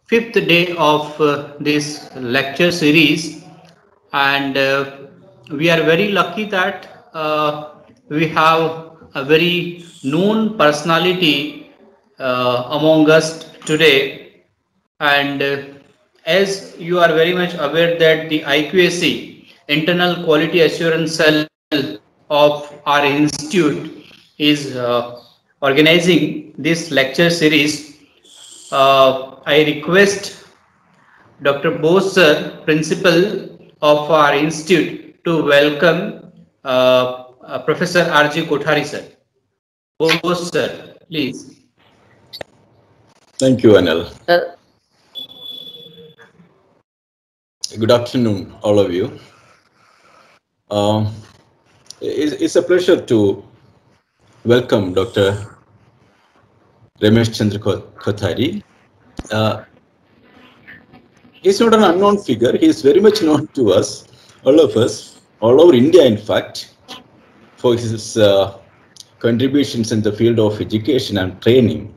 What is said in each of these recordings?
fifth day of this lecture series, and we are very lucky that we have a very known personality among us today. And as you are very much aware that the IQAC, Internal Quality Assurance Cell of our institute, is organizing this lecture series. I request Dr. Bose sir, principal of our institute, to welcome Professor R.J. Kothari sir. Bose sir, please. Thank you, Anil. Good afternoon, all of you. It's a pleasure to welcome Dr. Ramesh Chandra Kothari. Uh, he's not an unknown figure. He is very much known to us, all over India, in fact, for his contributions in the field of education and training.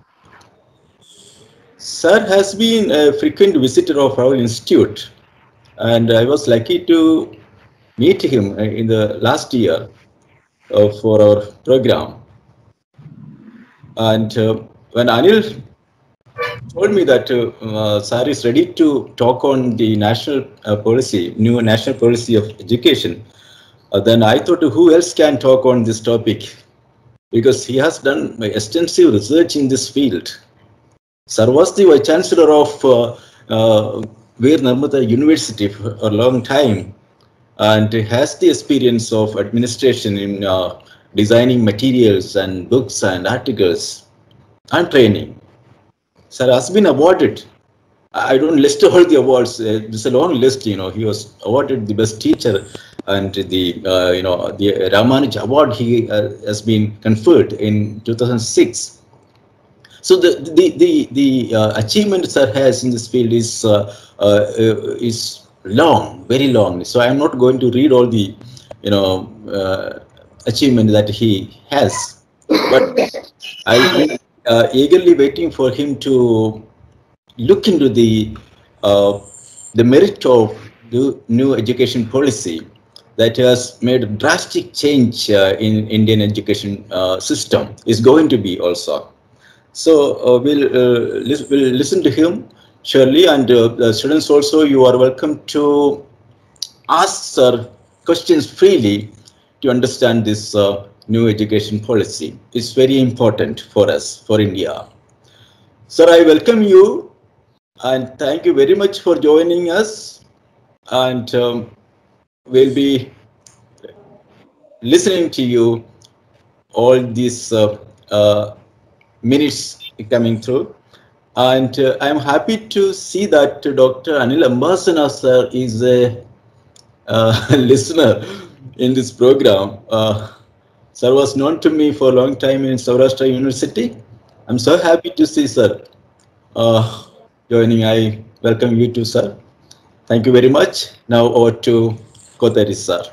Sir has been a frequent visitor of our institute, and I was lucky to meet him in the last year for our program. And when Anil told me that Sir is ready to talk on the national policy, new national policy of education, then I thought, who else can talk on this topic? Because he has done extensive research in this field. Sir was the Vice Chancellor of Veer Narmada University for a long time, and has the experience of administration in designing materials and books and articles and training. Sir has been awarded. I don't list all the awards. It's a long list. He was awarded the best teacher, and the the Ramanuj Award he has been conferred in 2006. So the achievement Sir has in this field is long, very long. So I am not going to read all the achievement that he has, but I'll be eagerly waiting for him to look into the merit of the new education policy that has made a drastic change in Indian education system. Is going to be also. So we'll listen to him surely, and the students also, you are welcome to ask Sir questions freely to understand this new education policy. It's very important for us, for India. Sir, I welcome you and thank you very much for joining us. And we'll be listening to you all these minutes coming through. And I'm happy to see that Dr. Anil Ambasana sir is a listener in this program. Sir was known to me for a long time in Saurashtra University. I'm so happy to see sir joining. I welcome you too, sir. Thank you very much. Now over to Kothari sir.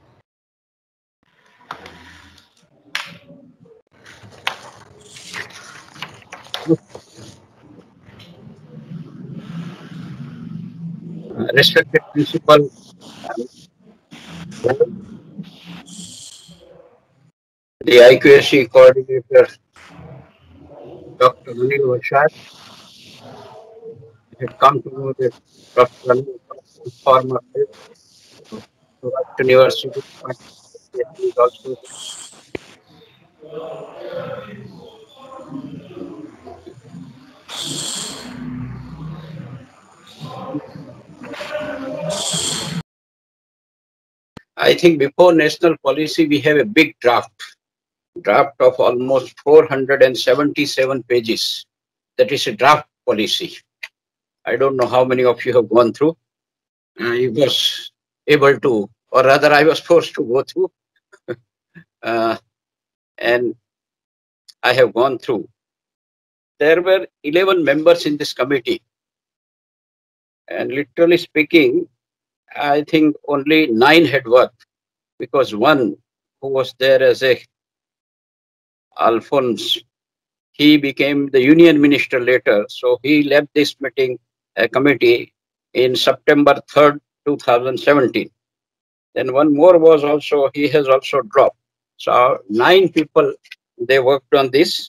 Respected principal, the IQAC coordinator, Dr. Anil Vashad, had come to know that Dr. Anil is former head of Saurashtra University, but he is also I think before national policy, we have a big draft of almost 477 pages. That is a draft policy. I don't know how many of you have gone through. I was able to, or rather I was forced to go through. And I have gone through. There were 11 members in this committee. And literally speaking, I think only 9 had worked, because one who was there as a Alphonse he became the union minister later. So he left this meeting committee in September 3rd, 2017. Then one more was also, he has also dropped. So 9 people, they worked on this.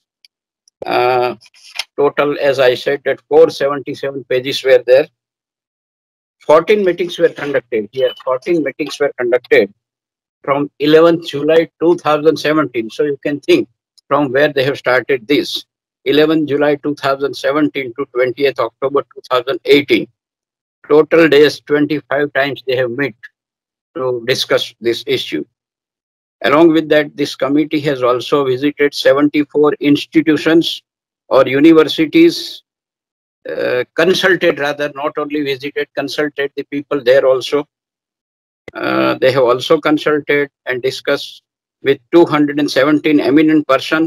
Total, as I said, that 477 pages were there. 14 meetings were conducted here. 14 meetings were conducted from 11th July 2017. So you can think from where they have started this. 11th July 2017 to 20th October 2018. Total days 25 times they have met to discuss this issue. Along with that, this committee has also visited 74 institutions or universities, consulted rather, not only visited, consulted the people there also. They have also consulted and discussed with 217 eminent persons.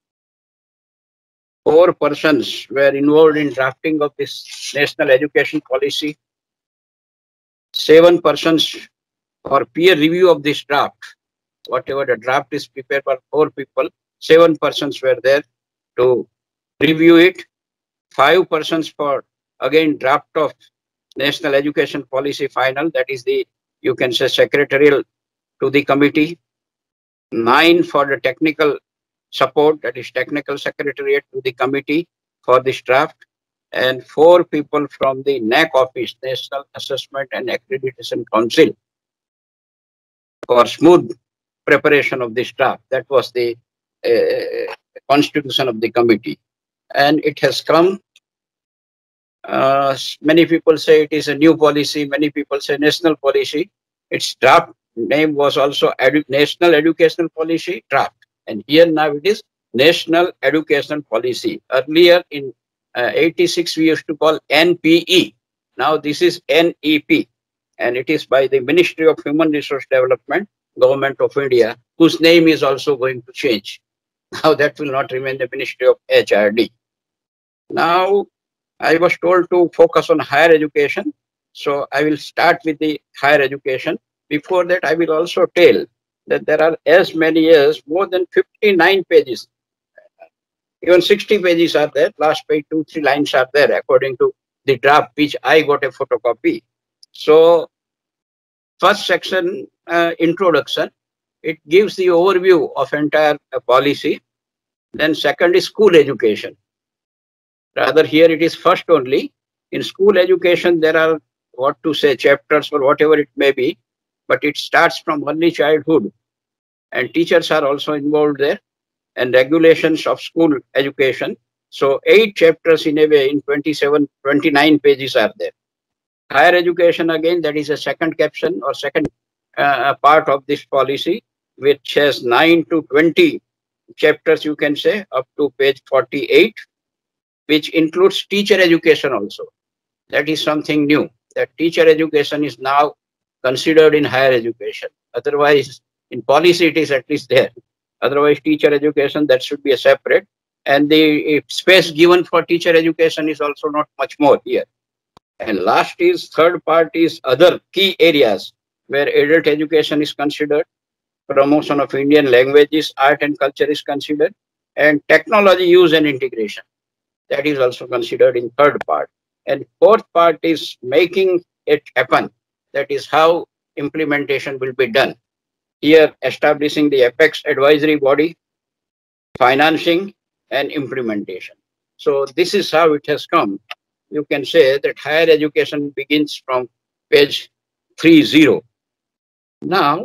4 persons were involved in drafting of this national education policy. 7 persons for peer review of this draft. Whatever the draft is prepared for 4 people, 7 persons were there to review it. 5 persons for, again, draft of national education policy final, that is the, you can say, secretarial to the committee. 9 for the technical support, that is technical secretariat to the committee for this draft. And 4 people from the NAC office, National Assessment and Accreditation Council, for smooth preparation of this draft. That was the constitution of the committee. And it has come, many people say it is a new policy, many people say national policy. Its draft name was also National Educational Policy Draft. And here now it is National Education Policy. Earlier in 86 we used to call NPE. Now this is NEP. And it is by the Ministry of Human Resource Development, Government of India, whose name is also going to change. Now that will not remain the Ministry of HRD. Now I was told to focus on higher education. So I will start with the higher education. Before that, I will also tell that there are as many as more than 59 pages. Even 60 pages are there. Last page, 2-3 lines are there according to the draft which I got a photocopy. So first section, introduction, it gives the overview of entire policy. Then second is school education. Rather here it is first only. In school education there are, what to say, chapters or whatever it may be, but it starts from early childhood and teachers are also involved there, and regulations of school education. So 8 chapters in a way, in 29 pages are there. Higher education, again, that is a second caption or second part of this policy, which has 9 to 20 chapters, you can say, up to page 48, which includes teacher education also. That is something new, that teacher education is now considered in higher education. Otherwise, in policy, it is at least there. Otherwise, teacher education, that should be a separate. And the space given for teacher education is also not much more here. And last is, third part is other key areas where adult education is considered, promotion of Indian languages, art and culture is considered, and technology use and integration. That is also considered in third part. And fourth part is making it happen. That is how implementation will be done. Here, establishing the apex advisory body, financing and implementation. So this is how it has come. You can say that higher education begins from page 30. Now,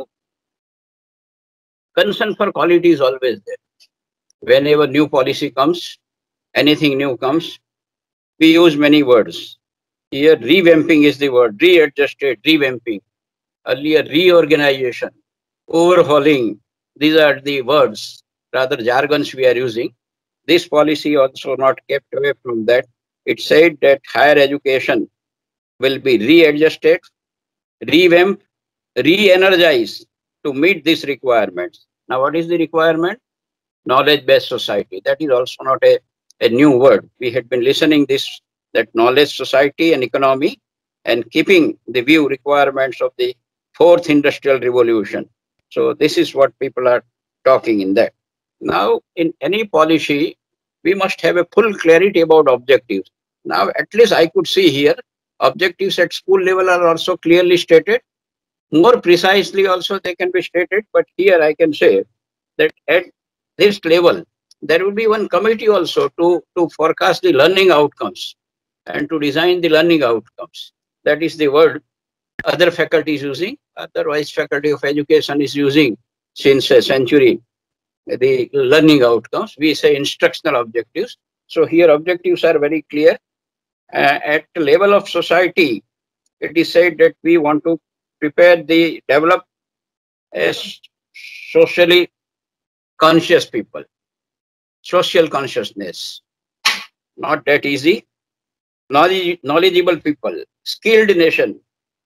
concern for quality is always there. Whenever new policy comes, anything new comes, we use many words. Here, revamping is the word, readjusted, revamping. Earlier, reorganization, overhauling. These are the words, rather jargons we are using. This policy also not kept away from that. It said that higher education will be readjusted, revamped, re-energized to meet these requirements. Now, what is the requirement? Knowledge-based society. That is also not a new word. We had been listening this, that knowledge society and economy, and keeping the view requirements of the 4th industrial revolution. So this is what people are talking in that. Now, in any policy, we must have a full clarity about objectives. Now, at least I could see here, objectives at school level are also clearly stated. More precisely also they can be stated, but here I can say that at this level, there will be one committee also to forecast the learning outcomes and to design the learning outcomes. That is the word other faculties using, otherwise Faculty of Education is using since a century the learning outcomes. We say instructional objectives. So here objectives are very clear. At the level of society, it is said that we want to develop as socially conscious people, social consciousness, not that easy, knowledgeable people, skilled nation.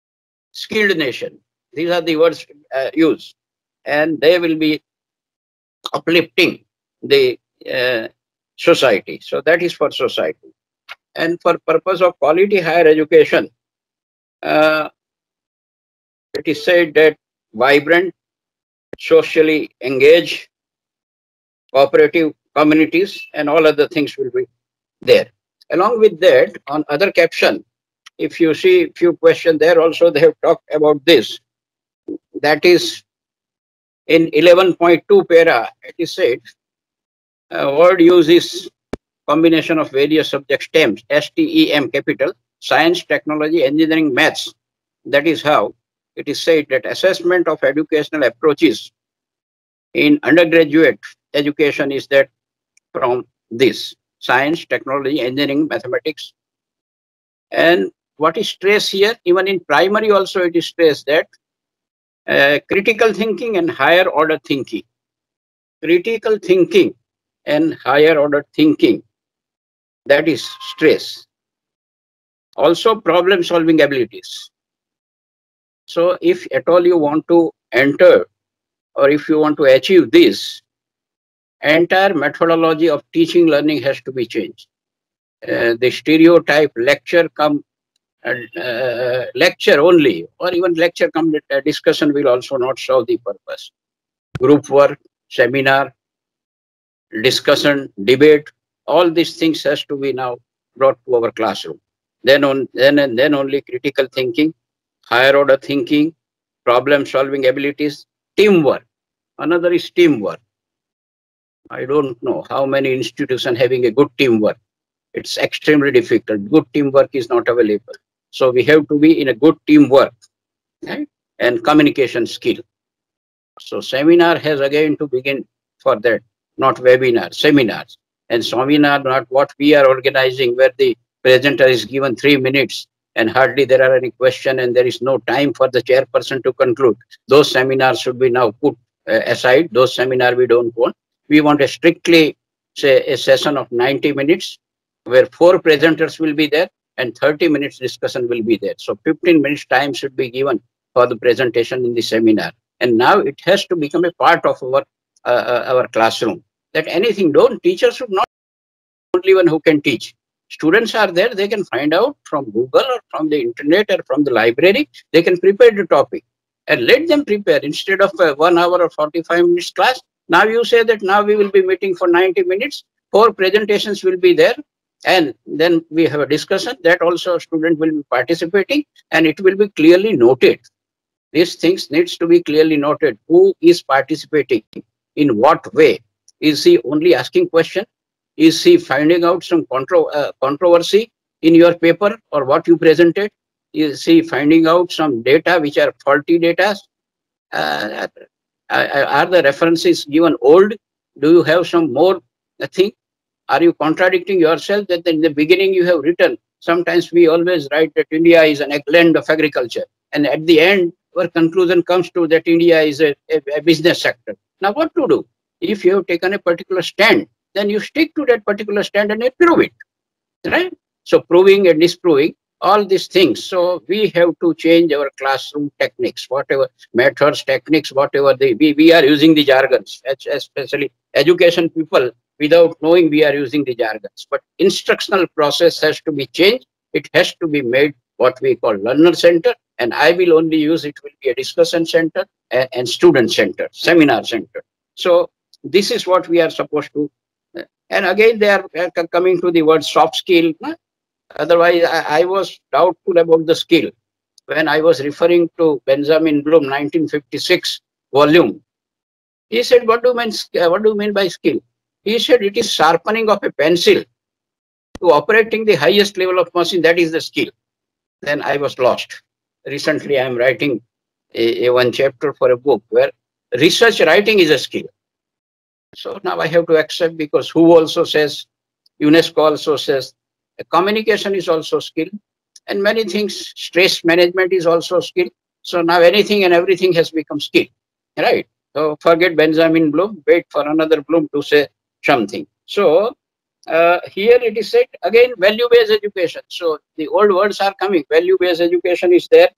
These are the words used, and they will be uplifting the society. So that is for society. And for purpose of quality higher education, it is said that vibrant, socially engaged, cooperative communities and all other things will be there. Along with that, on other caption, if you see few questions there also, they have talked about this. That is in 11.2 para, it is said, word use is combination of various subject STEM, STEM capital, science, technology, engineering, maths. That is how it is said that assessment of educational approaches in undergraduate education is that from this science, technology, engineering, mathematics. And what is stressed here, even in primary also it is stressed that critical thinking and higher order thinking. Critical thinking and higher order thinking, that is stress. Also problem solving abilities. So if at all you want to enter or if you want to achieve this, entire methodology of teaching learning has to be changed. The stereotype lecture only, or even lecture come discussion will also not serve the purpose. Group work, seminar, discussion, debate, all these things has to be now brought to our classroom. Then only critical thinking, higher order thinking, problem solving abilities, teamwork. Another is teamwork. I don't know how many institutions having a good teamwork. It's extremely difficult. Good teamwork is not available. So we have to be in a good teamwork, right? And communication skill. So seminar has again to begin for that, not webinar, seminars. And seminar, not what we are organizing where the presenter is given 3 minutes and hardly there are any question and there is no time for the chairperson to conclude. Those seminars should be now put aside. Those seminars we don't want. We want a strictly, say, a session of 90 minutes where 4 presenters will be there and 30 minutes discussion will be there. So 15 minutes time should be given for the presentation in the seminar. And now it has to become a part of our classroom. That anything teachers should not be the only one who can teach. Students are there, they can find out from Google or from the internet or from the library, they can prepare the topic and let them prepare instead of a 1 hour or 45 minutes class. Now you say that now we will be meeting for 90 minutes, 4 presentations will be there. And then we have a discussion that also student will be participating and it will be clearly noted. These things needs to be clearly noted. Who is participating? In what way? Is he only asking question? Is he finding out some controversy in your paper or what you presented? Is he finding out some data which are faulty data? Are the references given old? Do you have some more thing? Are you contradicting yourself that in the beginning you have written? Sometimes we always write that India is an land of agriculture. And at the end, our conclusion comes to that India is a business sector. Now what to do? If you have taken a particular stand, then you stick to that particular stand and prove it, right? So proving and disproving, all these things. So we have to change our classroom techniques, whatever methods, techniques, whatever we are using the jargons, especially education people, without knowing we are using the jargons. But instructional process has to be changed. It has to be made what we call learner center. And I will only use it will be a discussion center and student center, seminar center. So this is what we are supposed to And again, they are coming to the word soft skill. Otherwise, I was doubtful about the skill. When I was referring to Benjamin Bloom, 1956 volume, he said, what do you mean by skill? He said, it is sharpening of a pencil to operating the highest level of machine. That is the skill. Then I was lost. Recently, I am writing a one chapter for a book where research writing is a skill. So now I have to accept, because WHO also says, UNESCO also says, communication is also skill, and many things, stress management is also skill. So now anything and everything has become skill, right? So forget Benjamin Bloom, wait for another Bloom to say something. So here it is said again, value-based education. So the old words are coming. Value-based education is there.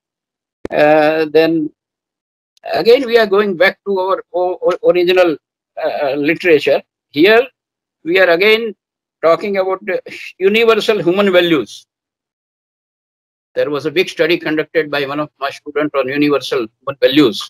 Then again we are going back to our original literature. Here we are again talking about universal human values. There was a big study conducted by one of my students on universal human values.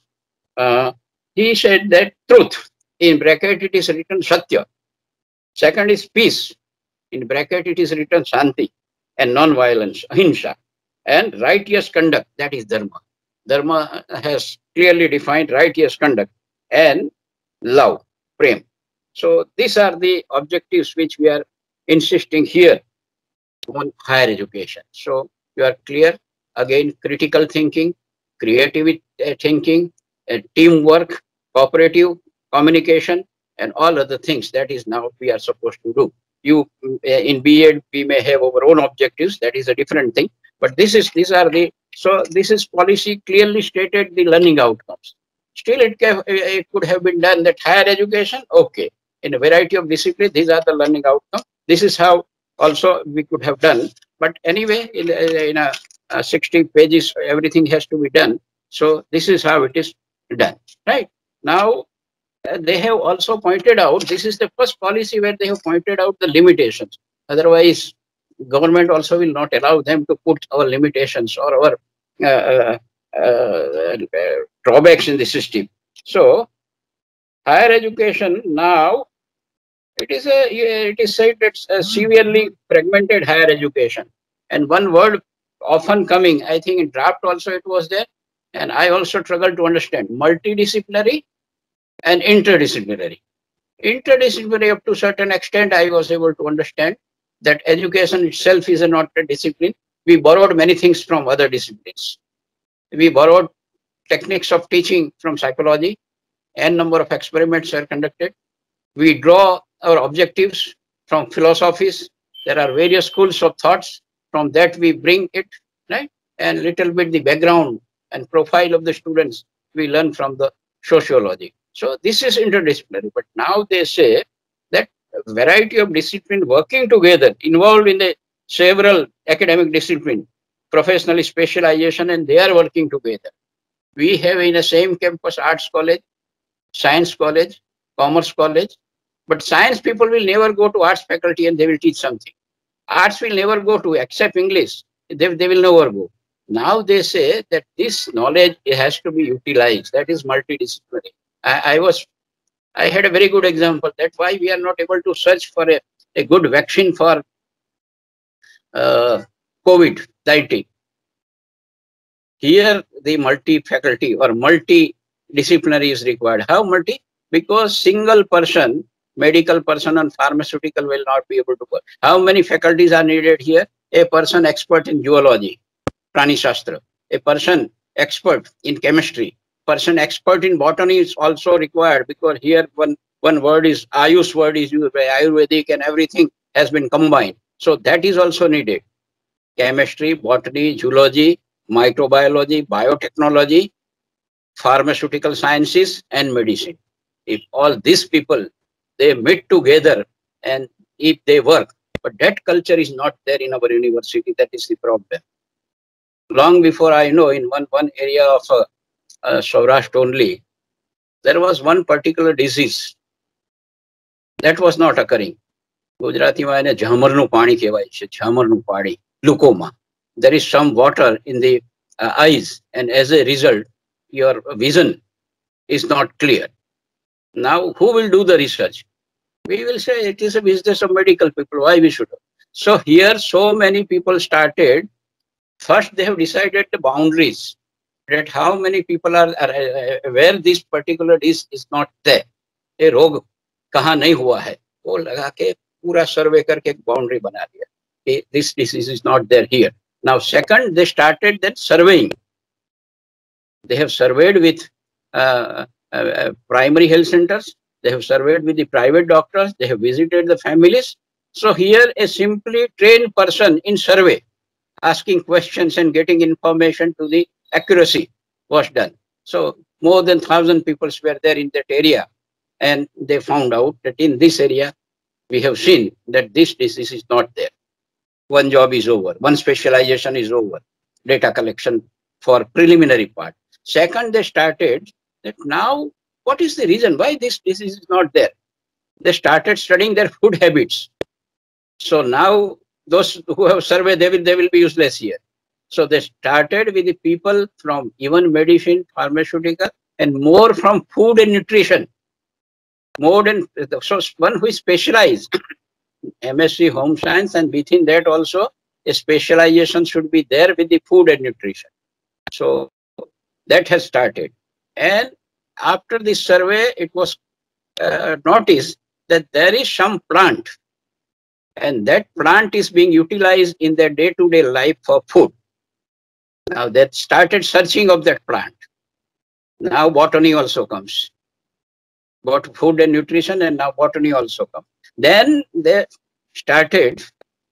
He said that truth, in bracket it is written Satya. Second is peace, in bracket it is written Shanti, and non-violence, Ahimsa. And righteous conduct, that is Dharma. Dharma has clearly defined righteous conduct, and love, prem. So these are the objectives which we are insisting here on higher education. So you are clear, again, critical thinking, creative thinking, teamwork, cooperative communication, and all other things. That is now we are supposed to do. You in B.Ed we may have our own objectives. That is a different thing. But these are the, so this is policy clearly stated the learning outcomes. Still, it could have been done that higher education, okay, in a variety of disciplines, these are the learning outcomes. This is how also we could have done. But anyway, in a 60 pages, everything has to be done. So this is how it is done, right? Now, they have also pointed out, this is the first policy where they have pointed out the limitations. Otherwise, government also will not allow them to put our limitations or our drawbacks in the system. So, higher education now, it is said it's a severely fragmented higher education. And one word often coming, I think in draft also it was there, and I also struggle to understand, multidisciplinary and interdisciplinary. Interdisciplinary, up to a certain extent, I was able to understand that education itself is not a discipline. We borrowed many things from other disciplines. We borrowed techniques of teaching from psychology, n number of experiments are conducted. We draw our objectives from philosophies. There are various schools of thoughts. From that we bring it, right? And little bit the background and profile of the students we learn from the sociology. So this is interdisciplinary. But now they say that a variety of discipline working together, involved in the several academic discipline, professional specialization, and they are working together. We have in the same campus arts college, science college, commerce college, but science people will never go to arts faculty and they will teach something. Arts will never go to, except English, they will never go. Now they say that this knowledge has to be utilized. That is multidisciplinary. I had a very good example. That's why we are not able to search for a good vaccine for COVID-19. Here the multi-faculty or multidisciplinary is required. How multi? Because single person, medical person and pharmaceutical will not be able to work. How many faculties are needed here? A person expert in zoology, Prani Shastra, a person expert in chemistry, person expert in botany is also required, because here one word is Ayush word is used by Ayurvedic and everything has been combined. So that is also needed. Chemistry, botany, zoology, microbiology, biotechnology, pharmaceutical sciences and medicine. If all these people, they meet together and if they work, but that culture is not there in our university, that is the problem. Long before I know, in one area of Saurashtra only, there was one particular disease that was not occurring. Gujarati ma jhamarnu pani kehvaય છે, jhamarnu pani, glaucoma. There is some water in the eyes, and as a result, your vision is not clear. Now, who will do the research? We will say it is a business of medical people. Why we should? So here, so many people started. First, they have decided the boundaries, that how many people are where this particular disease is not there. ये रोग कहाँ नहीं हुआ है, वो लगा के पूरा सर्वे करके एक बाउंड्री बना दिया कि this disease is not there here. Now, second, they started then surveying. They have surveyed with primary health centers. They have surveyed with the private doctors. They have visited the families. So here, a simply trained person in survey, asking questions and getting information to the accuracy was done. So more than 1,000 people were there in that area, and they found out that in this area, we have seen that this disease is not there. One job is over. One specialization is over. Data collection for preliminary part. Second, they started that now, what is the reason why this disease is not there? They started studying their food habits. So now those who have surveyed, they will be useless here. So they started with the people from even medicine, pharmaceutical, and more from food and nutrition. More than so one who is specialized, MSc Home Science, and within that also a specialization should be there with the food and nutrition. So that has started. And after this survey, it was noticed that there is some plant, and that plant is being utilized in their day-to-day life for food. Now they started searching of that plant. Now botany also comes. Both food and nutrition, and now botany also comes. Then they started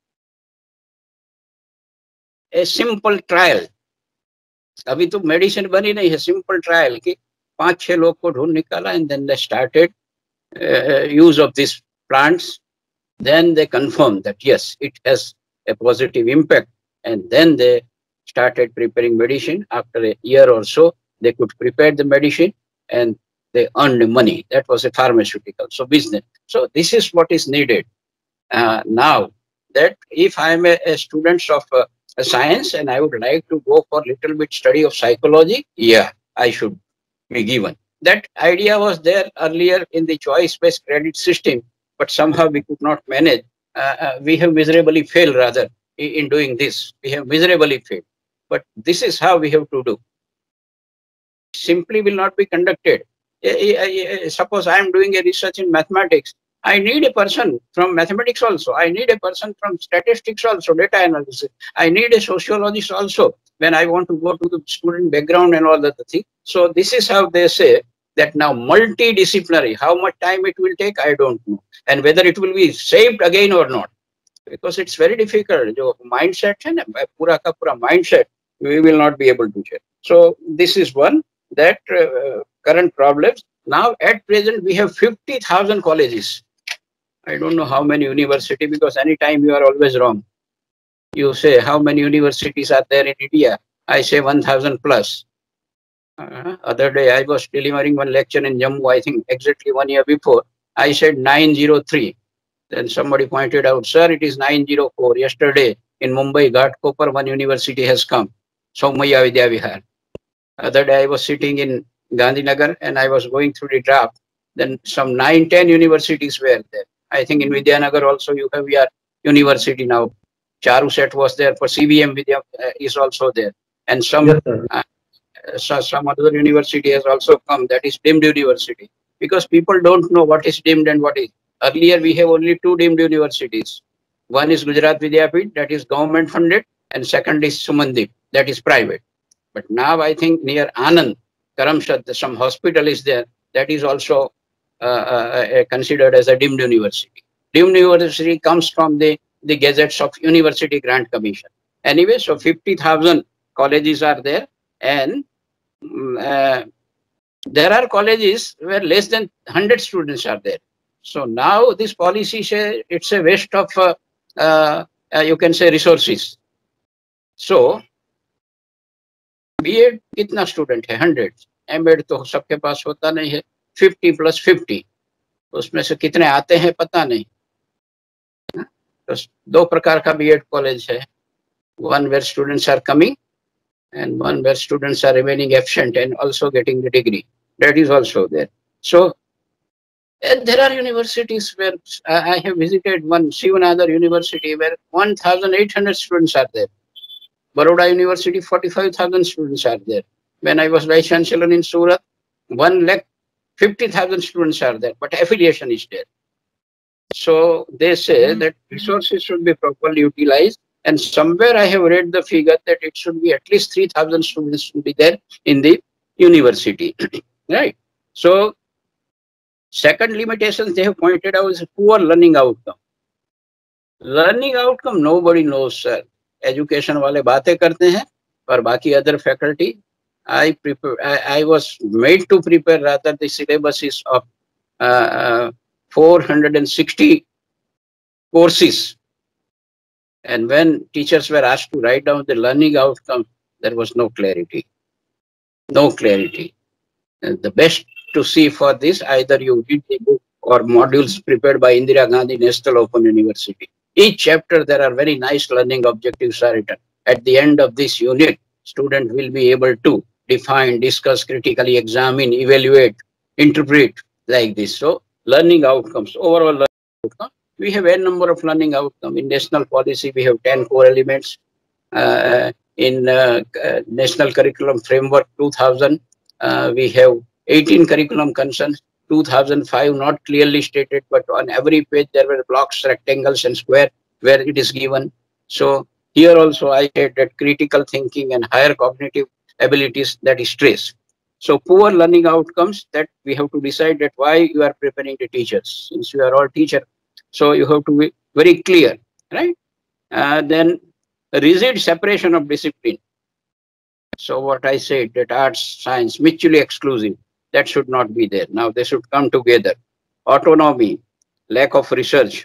a simple trial. अभी तो medicine बनी नहीं है, simple trial की 5-6 लोग को ढूंढ निकाला, and then they started use of these plants. Then they confirmed that yes, it has a positive impact, and then they started preparing medicine. After a year or so, they could prepare the medicine and they earned money. That was a pharmaceutical, so business. So this is what is needed. Now that if I am a student of science and I would like to go for little bit study of psychology, yeah, I should be given. That idea was there earlier in the choice-based credit system, but somehow we could not manage. We have miserably failed rather in doing this. We have miserably failed. But this is how we have to do. Simply will not be conducted. Suppose I am doing a research in mathematics. I need a person from mathematics also. I need a person from statistics also, data analysis. I need a sociologist also when I want to go to the student background and all that thing. So this is how they say that now multidisciplinary. How much time it will take, I don't know. And whether it will be saved again or not. Because it's very difficult. जो mindset है ना, पूरा का पूरा mindset, we will not be able to share. So this is one, that current problems. Now at present we have 50,000 colleges. I don't know how many universities, because anytime you are always wrong. You say how many universities are there in India? I say 1,000 plus. Other day I was delivering one lecture in Jammu, I think exactly 1 year before. I said 903. Then somebody pointed out, sir, it is 904. Yesterday in Mumbai, Ghatkopar, one university has come. Soumya Vidya Vihar. Other day I was sitting in Gandhinagar and I was going through the draft. Then some 9-10 universities were there. I think in Vidyanagar also you have your university now. Charuset was there, for CBM Vidya is also there. And some, yes, some other university has also come, that is deemed university. Because people don't know what is deemed and what is. Earlier we have only 2 deemed universities. One is Gujarat Vidyapith, that is government funded, and second is Sumandip, that is private. But now I think near Anand, Karamsad, some hospital is there, that is also considered as a deemed university. Deemed university comes from the gazettes of University Grant Commission. Anyway, so 50,000 colleges are there, and there are colleges where less than 100 students are there. So now this policy says it's a waste of, you can say, resources. So B.Ed कितना student है? 100. M.Ed तो सबके पास होता नहीं है. 50 plus 50. उसमें से कितने आते हैं पता नहीं. तो 2 प्रकार का B.Ed कॉलेज है. One where students are coming, and one where students are remaining absent and also getting the degree. That is also there. So And there are universities where I have visited one Shivanadar University where 1,800 students are there. Baroda University, 45,000 students are there. When I was Vice Chancellor in Surat, 1,50,000 students are there, but affiliation is there. So they say that resources should be properly utilized. And somewhere I have read the figure that it should be at least 3,000 students should be there in the university, right? So second limitations they have pointed out is poor learning outcome. Learning outcome nobody knows, sir. Education wale batein karte hain, par baki other faculty. I was made to prepare, rather the syllabus is of 460 courses. And when teachers were asked to write down the learning outcome, there was no clarity. No clarity. And the best to see for this, either you read the book or modules prepared by Indira Gandhi National Open University. Each chapter, there are very nice learning objectives are written. At the end of this unit, student will be able to define, discuss, critically examine, evaluate, interpret like this. So learning outcomes, overall learning outcomes. We have a number of learning outcomes. In national policy, we have 10 core elements. In National Curriculum Framework 2000, we have 18 curriculum concerns. 2005 not clearly stated, but on every page there were blocks, rectangles and square where it is given. So here also I said that critical thinking and higher cognitive abilities, that is stress. So poor learning outcomes, that we have to decide that why you are preparing the teachers, since you are all teacher. So you have to be very clear, right? Then rigid separation of discipline. So what I said, that arts, science, mutually exclusive, that should not be there. Now they should come together. Autonomy, lack of research.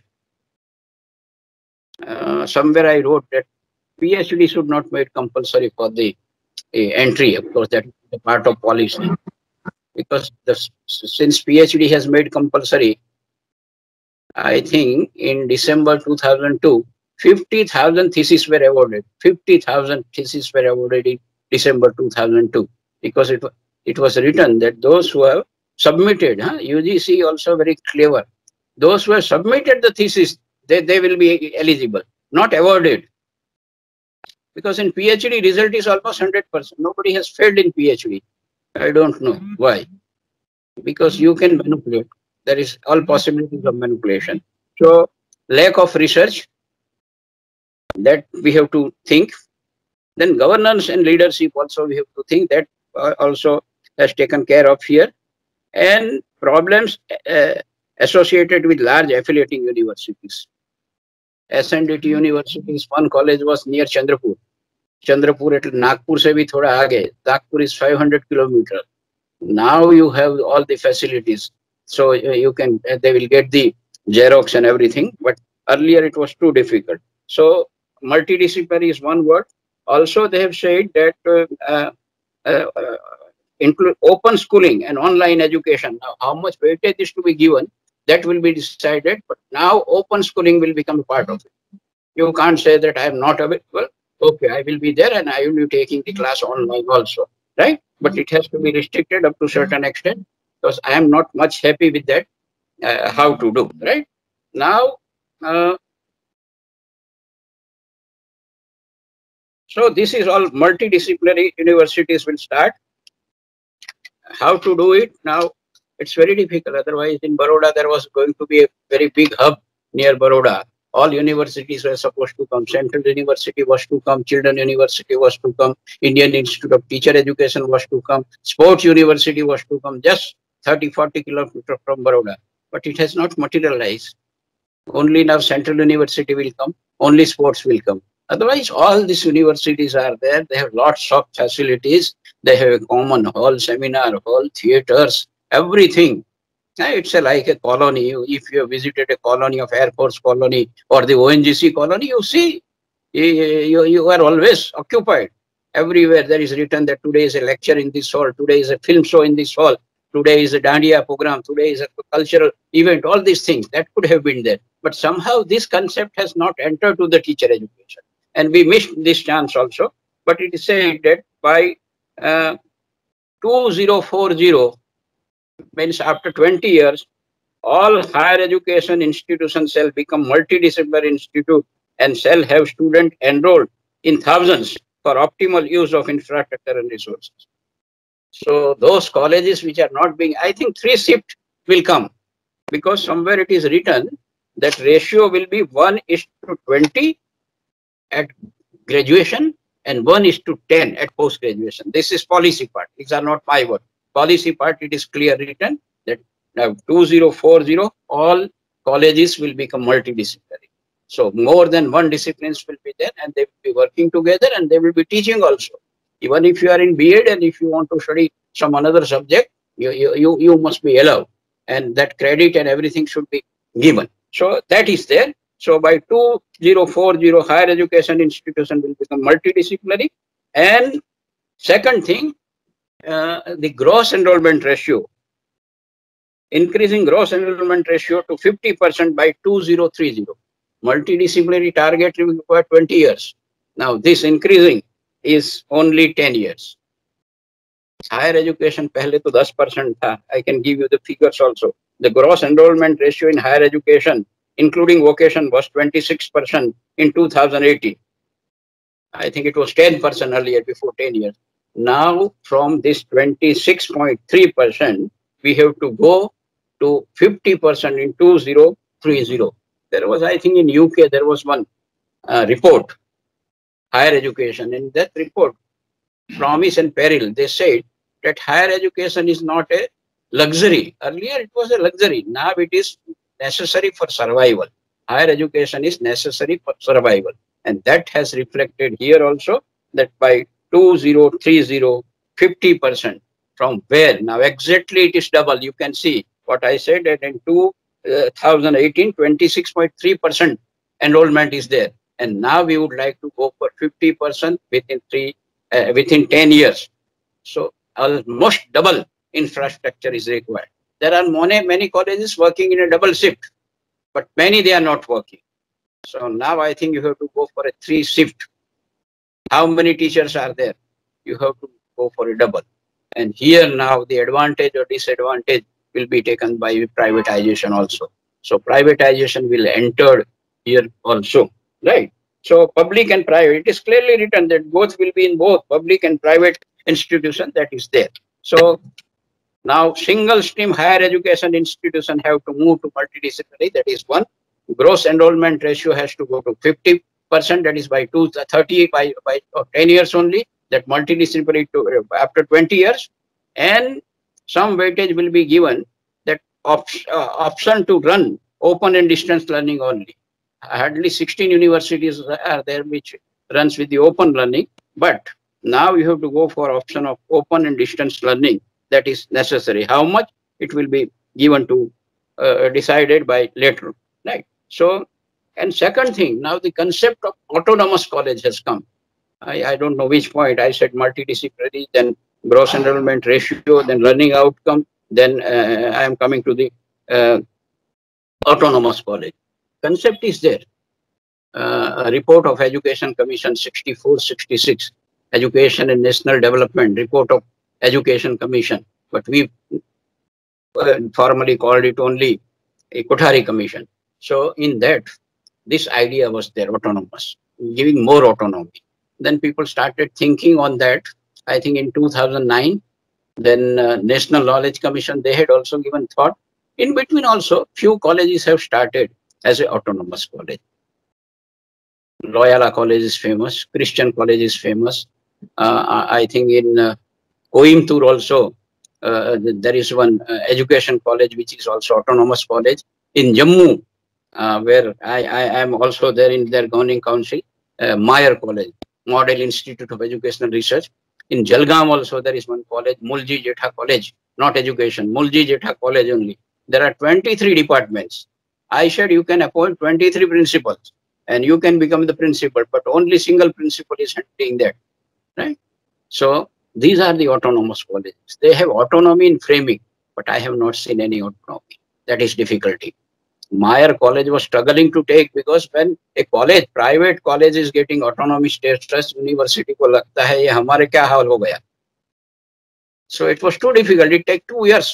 Somewhere I wrote that PhD should not be made compulsory for the entry. Of course, that is a part of policy. Because since PhD has made compulsory, I think in December 2002, 50,000 theses were awarded. 50,000 theses were awarded in December 2002, because it was written that those who have submitted, UGC also very clever, those who have submitted the thesis, they will be eligible, not awarded. Because in PhD, result is almost 100%. Nobody has failed in PhD. I don't know why. Because you can manipulate. There is all possibilities of manipulation. So lack of research, that we have to think. Then governance and leadership also we have to think, that also has taken care of here. And problems associated with large affiliating universities. SNDT universities, one college was near Chandrapur. Chandrapur at Nagpur se bhi thoda aage. Nagpur is 500 kilometers. Now you have all the facilities. So you can, they will get the Xerox and everything. But earlier it was too difficult. So multidisciplinary is one word. Also, they have said that include open schooling and online education. Now, how much weightage is to be given, that will be decided. But now open schooling will become a part of it. You can't say that I am not available. Okay, I will be there and I will be taking the class online also, right? But it has to be restricted up to a certain extent, because I am not much happy with that, how to do, right? Now, so this is all multidisciplinary universities will start. How to do it? Now, it's very difficult. Otherwise, in Baroda, there was going to be a very big hub near Baroda. All universities were supposed to come. Central University was to come. Children University was to come. Indian Institute of Teacher Education was to come. Sports University was to come. Just 30-40 kilometers from Baroda. But it has not materialized. Only now Central University will come. Only sports will come. Otherwise, all these universities are there. They have lots of facilities. They have a common hall, seminar hall, theaters, everything. It's like a colony. If you have visited a colony of Air Force colony or the ONGC colony, you see, you are always occupied. Everywhere there is written that today is a lecture in this hall, today is a film show in this hall, today is a Dandiya program, today is a cultural event, all these things that could have been there. But somehow this concept has not entered to the teacher education. And we missed this chance also. But it is said that by 2040, means after 20 years, all higher education institutions shall become multidisciplinary institute and shall have students enrolled in thousands for optimal use of infrastructure and resources. So those colleges which are not being, I think 3 shift will come, because somewhere it is written that ratio will be 1:20 at graduation and 1:10 at post graduation. This is policy part. These are not my word. Policy part, it is clear written that now 2040 all colleges will become multidisciplinary. So more than one disciplines will be there, and they will be working together, and they will be teaching also. Even if you are in B.Ed and if you want to study some another subject, you must be allowed, and that credit and everything should be given. So that is there. So by 2040, higher education institution will become multidisciplinary. And second thing, the gross enrollment ratio, increasing gross enrollment ratio to 50% by 2030. Multidisciplinary target will require 20 years. Now this increasing is only 10 years. Higher education pehle to 10% tha. I can give you the figures also. The gross enrollment ratio in higher education, including vocation, was 26% in 2018. I think it was 10% earlier, before 10 years. Now from this 26.3%, we have to go to 50% in 2030. There was, I think in UK, there was one report, higher education. In that report, Promise and Peril, they said that higher education is not a luxury. Earlier it was a luxury. Now it is necessary for survival. Higher education is necessary for survival. And that has reflected here also, that by 2030, 50%. From where? Now exactly it is double. You can see what I said, that in 2018, 26.3% enrollment is there. And now we would like to go for 50% within 10 years. So almost double infrastructure is required. There are many colleges working in a double shift, but many they are not working. So now I think you have to go for a 3 shift. How many teachers are there? You have to go for a double. And here now the advantage or disadvantage will be taken by privatization also. So privatization will enter here also, right? So public and private, it is clearly written that both will be in both public and private institution, that is there. So now single stream higher education institution have to move to multidisciplinary, that is one. Gross enrollment ratio has to go to 50%, that is by 2030, by 10 years only, that multidisciplinary to after 20 years. And some weightage will be given that option to run open and distance learning only. Hardly 16 universities are there which runs with the open learning, but now you have to go for option of open and distance learning. That is necessary. How much it will be given to decided by later, right? So, and second thing, now the concept of autonomous college has come. I don't know which point. I said multidisciplinary, then gross enrollment ratio, then learning outcome, then I am coming to the autonomous college. Concept is there. A report of Education Commission 64-66, Education and National Development, report of Education Commission, but we formally called it only a Kothari Commission. So in that, this idea was there, autonomous, giving more autonomy. Then people started thinking on that. I think in 2009, then National Knowledge Commission, they had also given thought. In between also, few colleges have started as an autonomous college. Loyola College is famous, Christian College is famous. I think in Coimbatore also, there is one education college which is also autonomous college. In Jammu, where I am also there in their governing council, Mayer College, Model Institute of Educational Research. In Jalgaon also there is one college, Mulji Jetha College, not education, Mulji Jetha College only. There are 23 departments. I said you can appoint 23 principals and you can become the principal, but only single principal is handling that, right? So these are the autonomous colleges. They have autonomy in framing, but I have not seen any autonomy. That is difficulty. Mayer College was struggling to take, because when a college, private college is getting autonomy status, university ko lagta hai ye hamare kya haal ho gaya. So it was too difficult. It took 2 years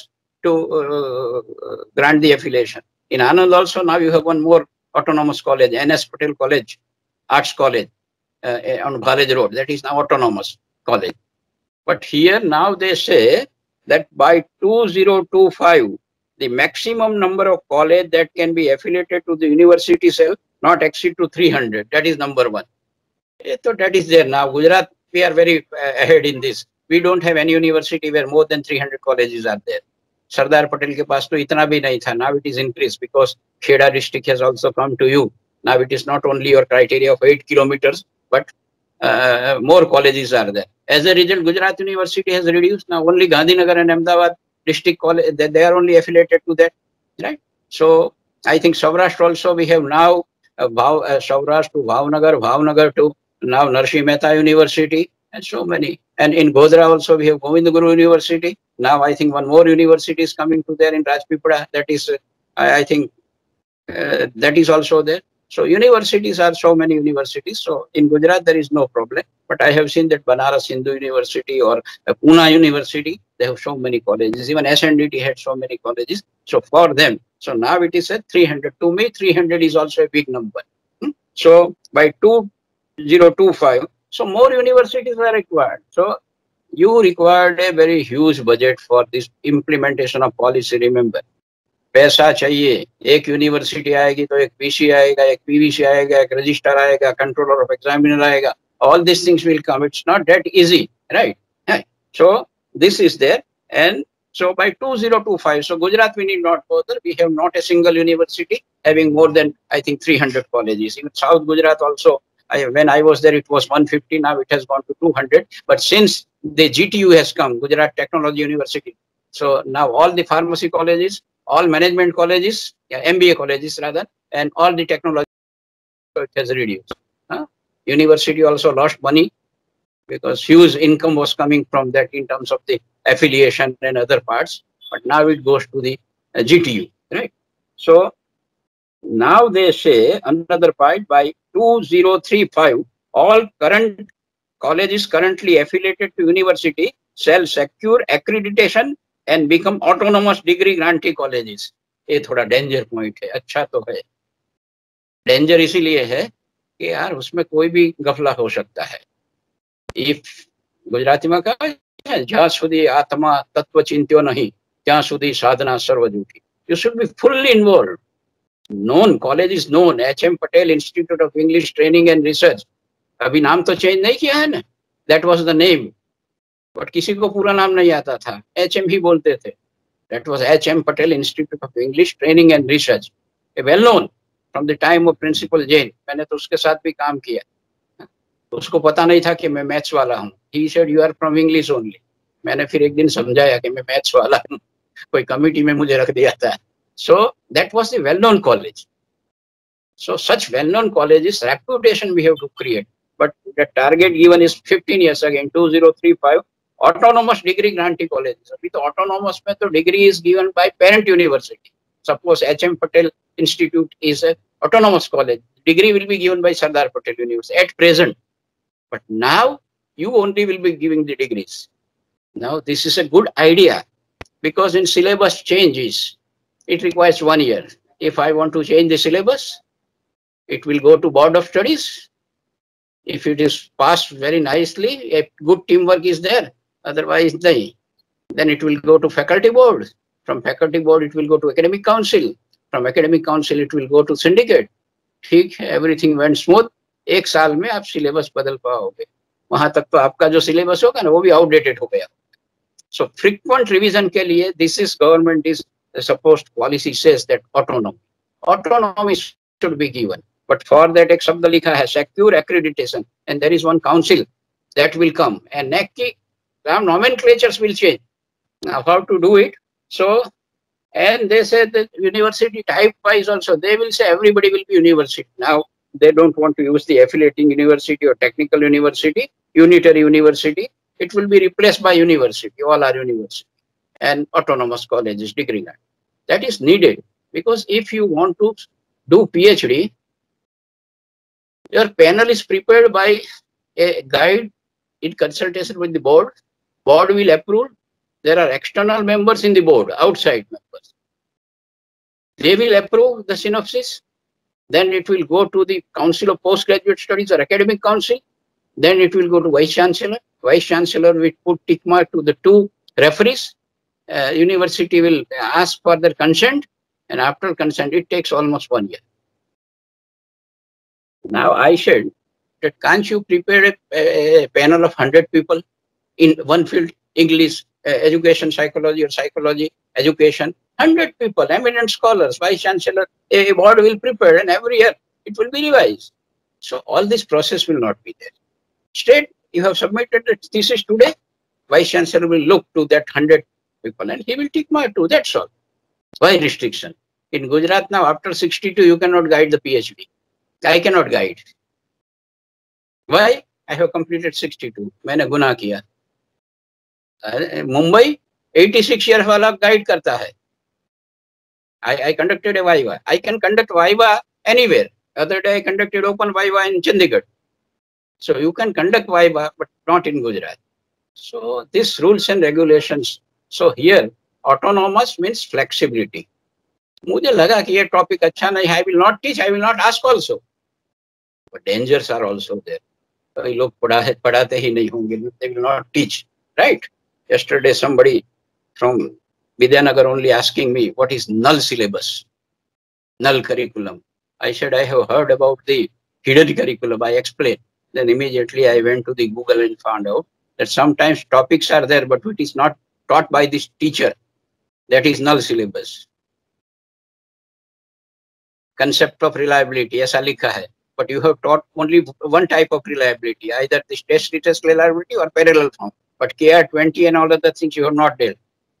to grant the affiliation. In Anand also now you have one more autonomous college, NS Patel College, Arts College on Bharaj Road. That is now autonomous college. But here now they say that by 2025, the maximum number of college that can be affiliated to the university shall not exceed to 300. That is number one. So that is there now. Gujarat, we are very ahead in this. We don't have any university where more than 300 colleges are there. Sardar Patel ke paas to itna bhi nahi tha. Now it is increased because Kheda district has also come to you. Now it is not only your criteria of 8 kilometers, but more colleges are there. As a result, Gujarat University has reduced. Now only Gandhinagar and Ahmedabad district college, they are only affiliated to that, right? So I think Saurashtra also we have now Saurashtra to Bhavnagar, Bhavnagar to now Narsi Mehta University, and so many. And in Godhra also we have Govind Guru University. Now I think one more university is coming to there in Rajpipla. That is, I think that is also there. So universities are so many universities. So in Gujarat there is no problem. But I have seen that Banaras Hindu University or Pune University, they have so many colleges. Even SNDT had so many colleges. So for them, so now it is at 300. To me, 300 is also a big number. So by 2025, so more universities are required. So you required a very huge budget for this implementation of policy. Remember, पैसा चाहिए. एक university आएगी तो एक PC आएगा, एक PVC आएगा, एक रजिस्ट्रार आएगा, कंट्रोलर ऑफ एग्जामिनर आएगा. All these things will come. It's not that easy, right? So this is there. And so by 2025, so Gujarat we need not bother. We have not a single university having more than, I think, 300 colleges. Even South Gujarat also, when I was there, it was 150. Now it has gone to 200. But since the GTU has come, Gujarat Technology University, so now all the pharmacy colleges, all management colleges, MBA colleges rather, and all the technology, so it has reduced. University also lost money because huge income was coming from that in terms of the affiliation and other parts. But now it goes to the GTU, right? So now they say another part, by 2035, all current colleges currently affiliated to university shall secure accreditation and become autonomous degree grantee colleges. ये थोड़ा danger point है. अच्छा तो है, danger इसीलिए है कि यार उसमें कोई भी गफला हो सकता है. इफ गुजराती में कहा है, જ્યાં સુધી આત્મા તત્વ ચિંત્યો નહીં ત્યાં સુધી સાધના સર્વ જૂઠી. You should be fully involved. Known, college is known, H.M. Patel Institute of English Training and Research. अभी नाम तो चेंज नहीं किया है ना. That was the name. But किसी को पूरा नाम नहीं आता था, HM ही बोलते थे. That was H.M. Patel Institute of English Training and Research. Well known from the time of Principal Jain. मैंने तो उसके साथ भी काम किया. तो उसको पता नहीं था कि मैं मैथ्स वाला हूँ. He said you are from English only. मैंने फिर एक दिन समझाया कि मैं मैथ्स वाला हूँ. कोई कमिटी में मुझे रख दिया था. So that was the well-known college. So such well-known colleges, reputation we have to create. But the target given is 15 years again, 2035. Autonomous degree grantee colleges. अभी तो autonomous में तो degree is given by parent university. Suppose H.M. Patel Institute is a autonomous college. Degree will be given by Sardar Patel University at present. But now you only will be giving the degrees. Now this is a good idea because in syllabus changes, it requires 1 year. If I want to change the syllabus, it will go to Board of Studies. If it is passed very nicely, a good teamwork is there. Otherwise, then it will go to faculty board. From faculty board, it will go to academic council. From academic council, it will go to syndicate. ठीक है, everything went smooth. एक साल में आप syllabus बदल पाओगे. वहां तक तो आपका जो syllabus होगा ना, वो भी outdated हो गया. So frequent revision के लिए, this is government is supposed policy says that autonomy should be given. But for that एक शब्द लिखा है secure accreditation, and there is one council that will come, and NAC की nomenclatures will change. Now how to do it? So, and they say that university type wise also, they will say everybody will be university. Now they don't want to use the affiliating university or technical university, unitary university. It will be replaced by university, all are university, and autonomous colleges, degree grant. That is needed because if you want to do PhD, your panel is prepared by a guide in consultation with the board. Board will approve, There are external members in the board, outside members. They will approve the synopsis. Then it will go to the Council of Postgraduate Studies or Academic Council. Then it will go to Vice Chancellor. Vice Chancellor will put tick mark to the two referees. University will ask for their consent, and after consent, it takes almost 1 year. Now I said that can't you prepare a panel of 100 people in one field, English, education, psychology or psychology, education, 100 people, eminent scholars, Vice Chancellor, a board will prepare, and every year it will be revised. So all this process will not be there. Instead, you have submitted the thesis today, Vice Chancellor will look to that 100 people and he will tick mark to, that's all. Why restriction? In Gujarat now, after 62, you cannot guide the PhD. I cannot guide. Why? I have completed 62. मैंने गुनाह किया. Mumbai 86 years वाला guide करता है. I conducted a Viva. I can conduct Viva anywhere. Other day I conducted open Viva in Chandigarh. So you can conduct Viva, but not in Gujarat. So these rules and regulations. So here autonomous means flexibility. मुझे लगा कि ये topic अच्छा नहीं है. I will not teach. I will not ask also. But dangers are also there. कई लोग पढ़ाते ही नहीं होंगे. They will not teach. Right? Yesterday somebody from Vidyanagar only asking me what is null syllabus, null curriculum. I said I have heard about the hidden curriculum. I explained. Then immediately I went to the Google and found out that sometimes topics are there, but it is not taught by this teacher. That is null syllabus. Concept of reliability, ऐसा लिखा है. But you have taught only one type of reliability, either the test retest reliability or parallel form. But KR20 and all other things you have not dealt.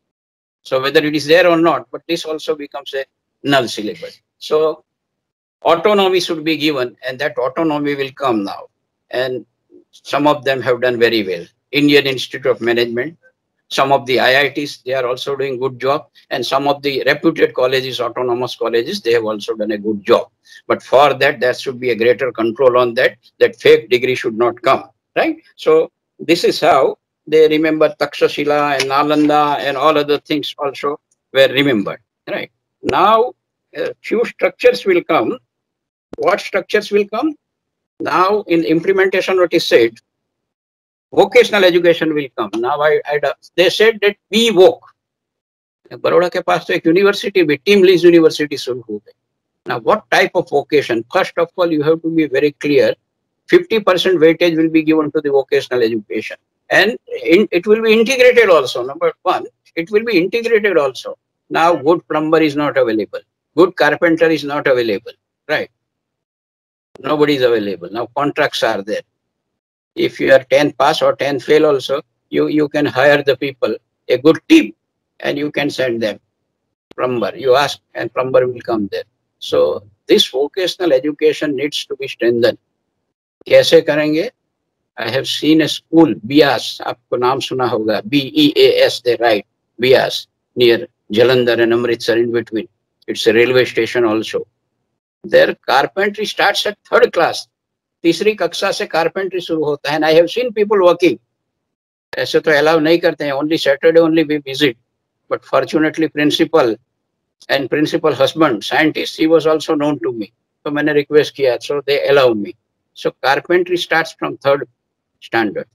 So whether it is there or not, but this also becomes a null syllabus. So autonomy should be given, and that autonomy will come now. And some of them have done very well. Indian Institute of Management, some of the IITs, they are also doing good job. And some of the reputed colleges, autonomous colleges, they have also done a good job. But for that, there should be a greater control on that fake degree should not come, right? So this is how they remember Takshashila and Nalanda and all other things also were remembered, right? Now, few structures will come. What structures will come? Now, in implementation, what is said, vocational education will come. Now, they said that we woke. Baroda के पास तो एक university भी, team lease university शुरू हो गई. Now, what type of vocation? First of all, you have to be very clear. 50% weightage will be given to the vocational education. And it will be integrated also. Number one, it will be integrated also. Now, good plumber is not available. Good carpenter is not available, right? Nobody is available. Now, contracts are there. If you are 10th pass or 10th fail also, you can hire the people, a good team, and you can send them plumber. You ask and plumber will come there. So, this vocational education needs to be strengthened. कैसे करेंगे? I have seen a school, BIAS, आपको नाम सुना होगा, BEAS, they write, BIAS, near Jalandhar and Amritsar in between. It's a railway station also. Their carpentry starts at 3rd class. तीसरी कक्षा से carpentry शुरू होता है. And I have seen people working. ऐसे तो allow नहीं करते हैं. Only Saturday only we visit. But fortunately, principal and principal husband, scientist, he was also known to me. So मैंने request किया. So they allow me. So carpentry starts from 3rd standard.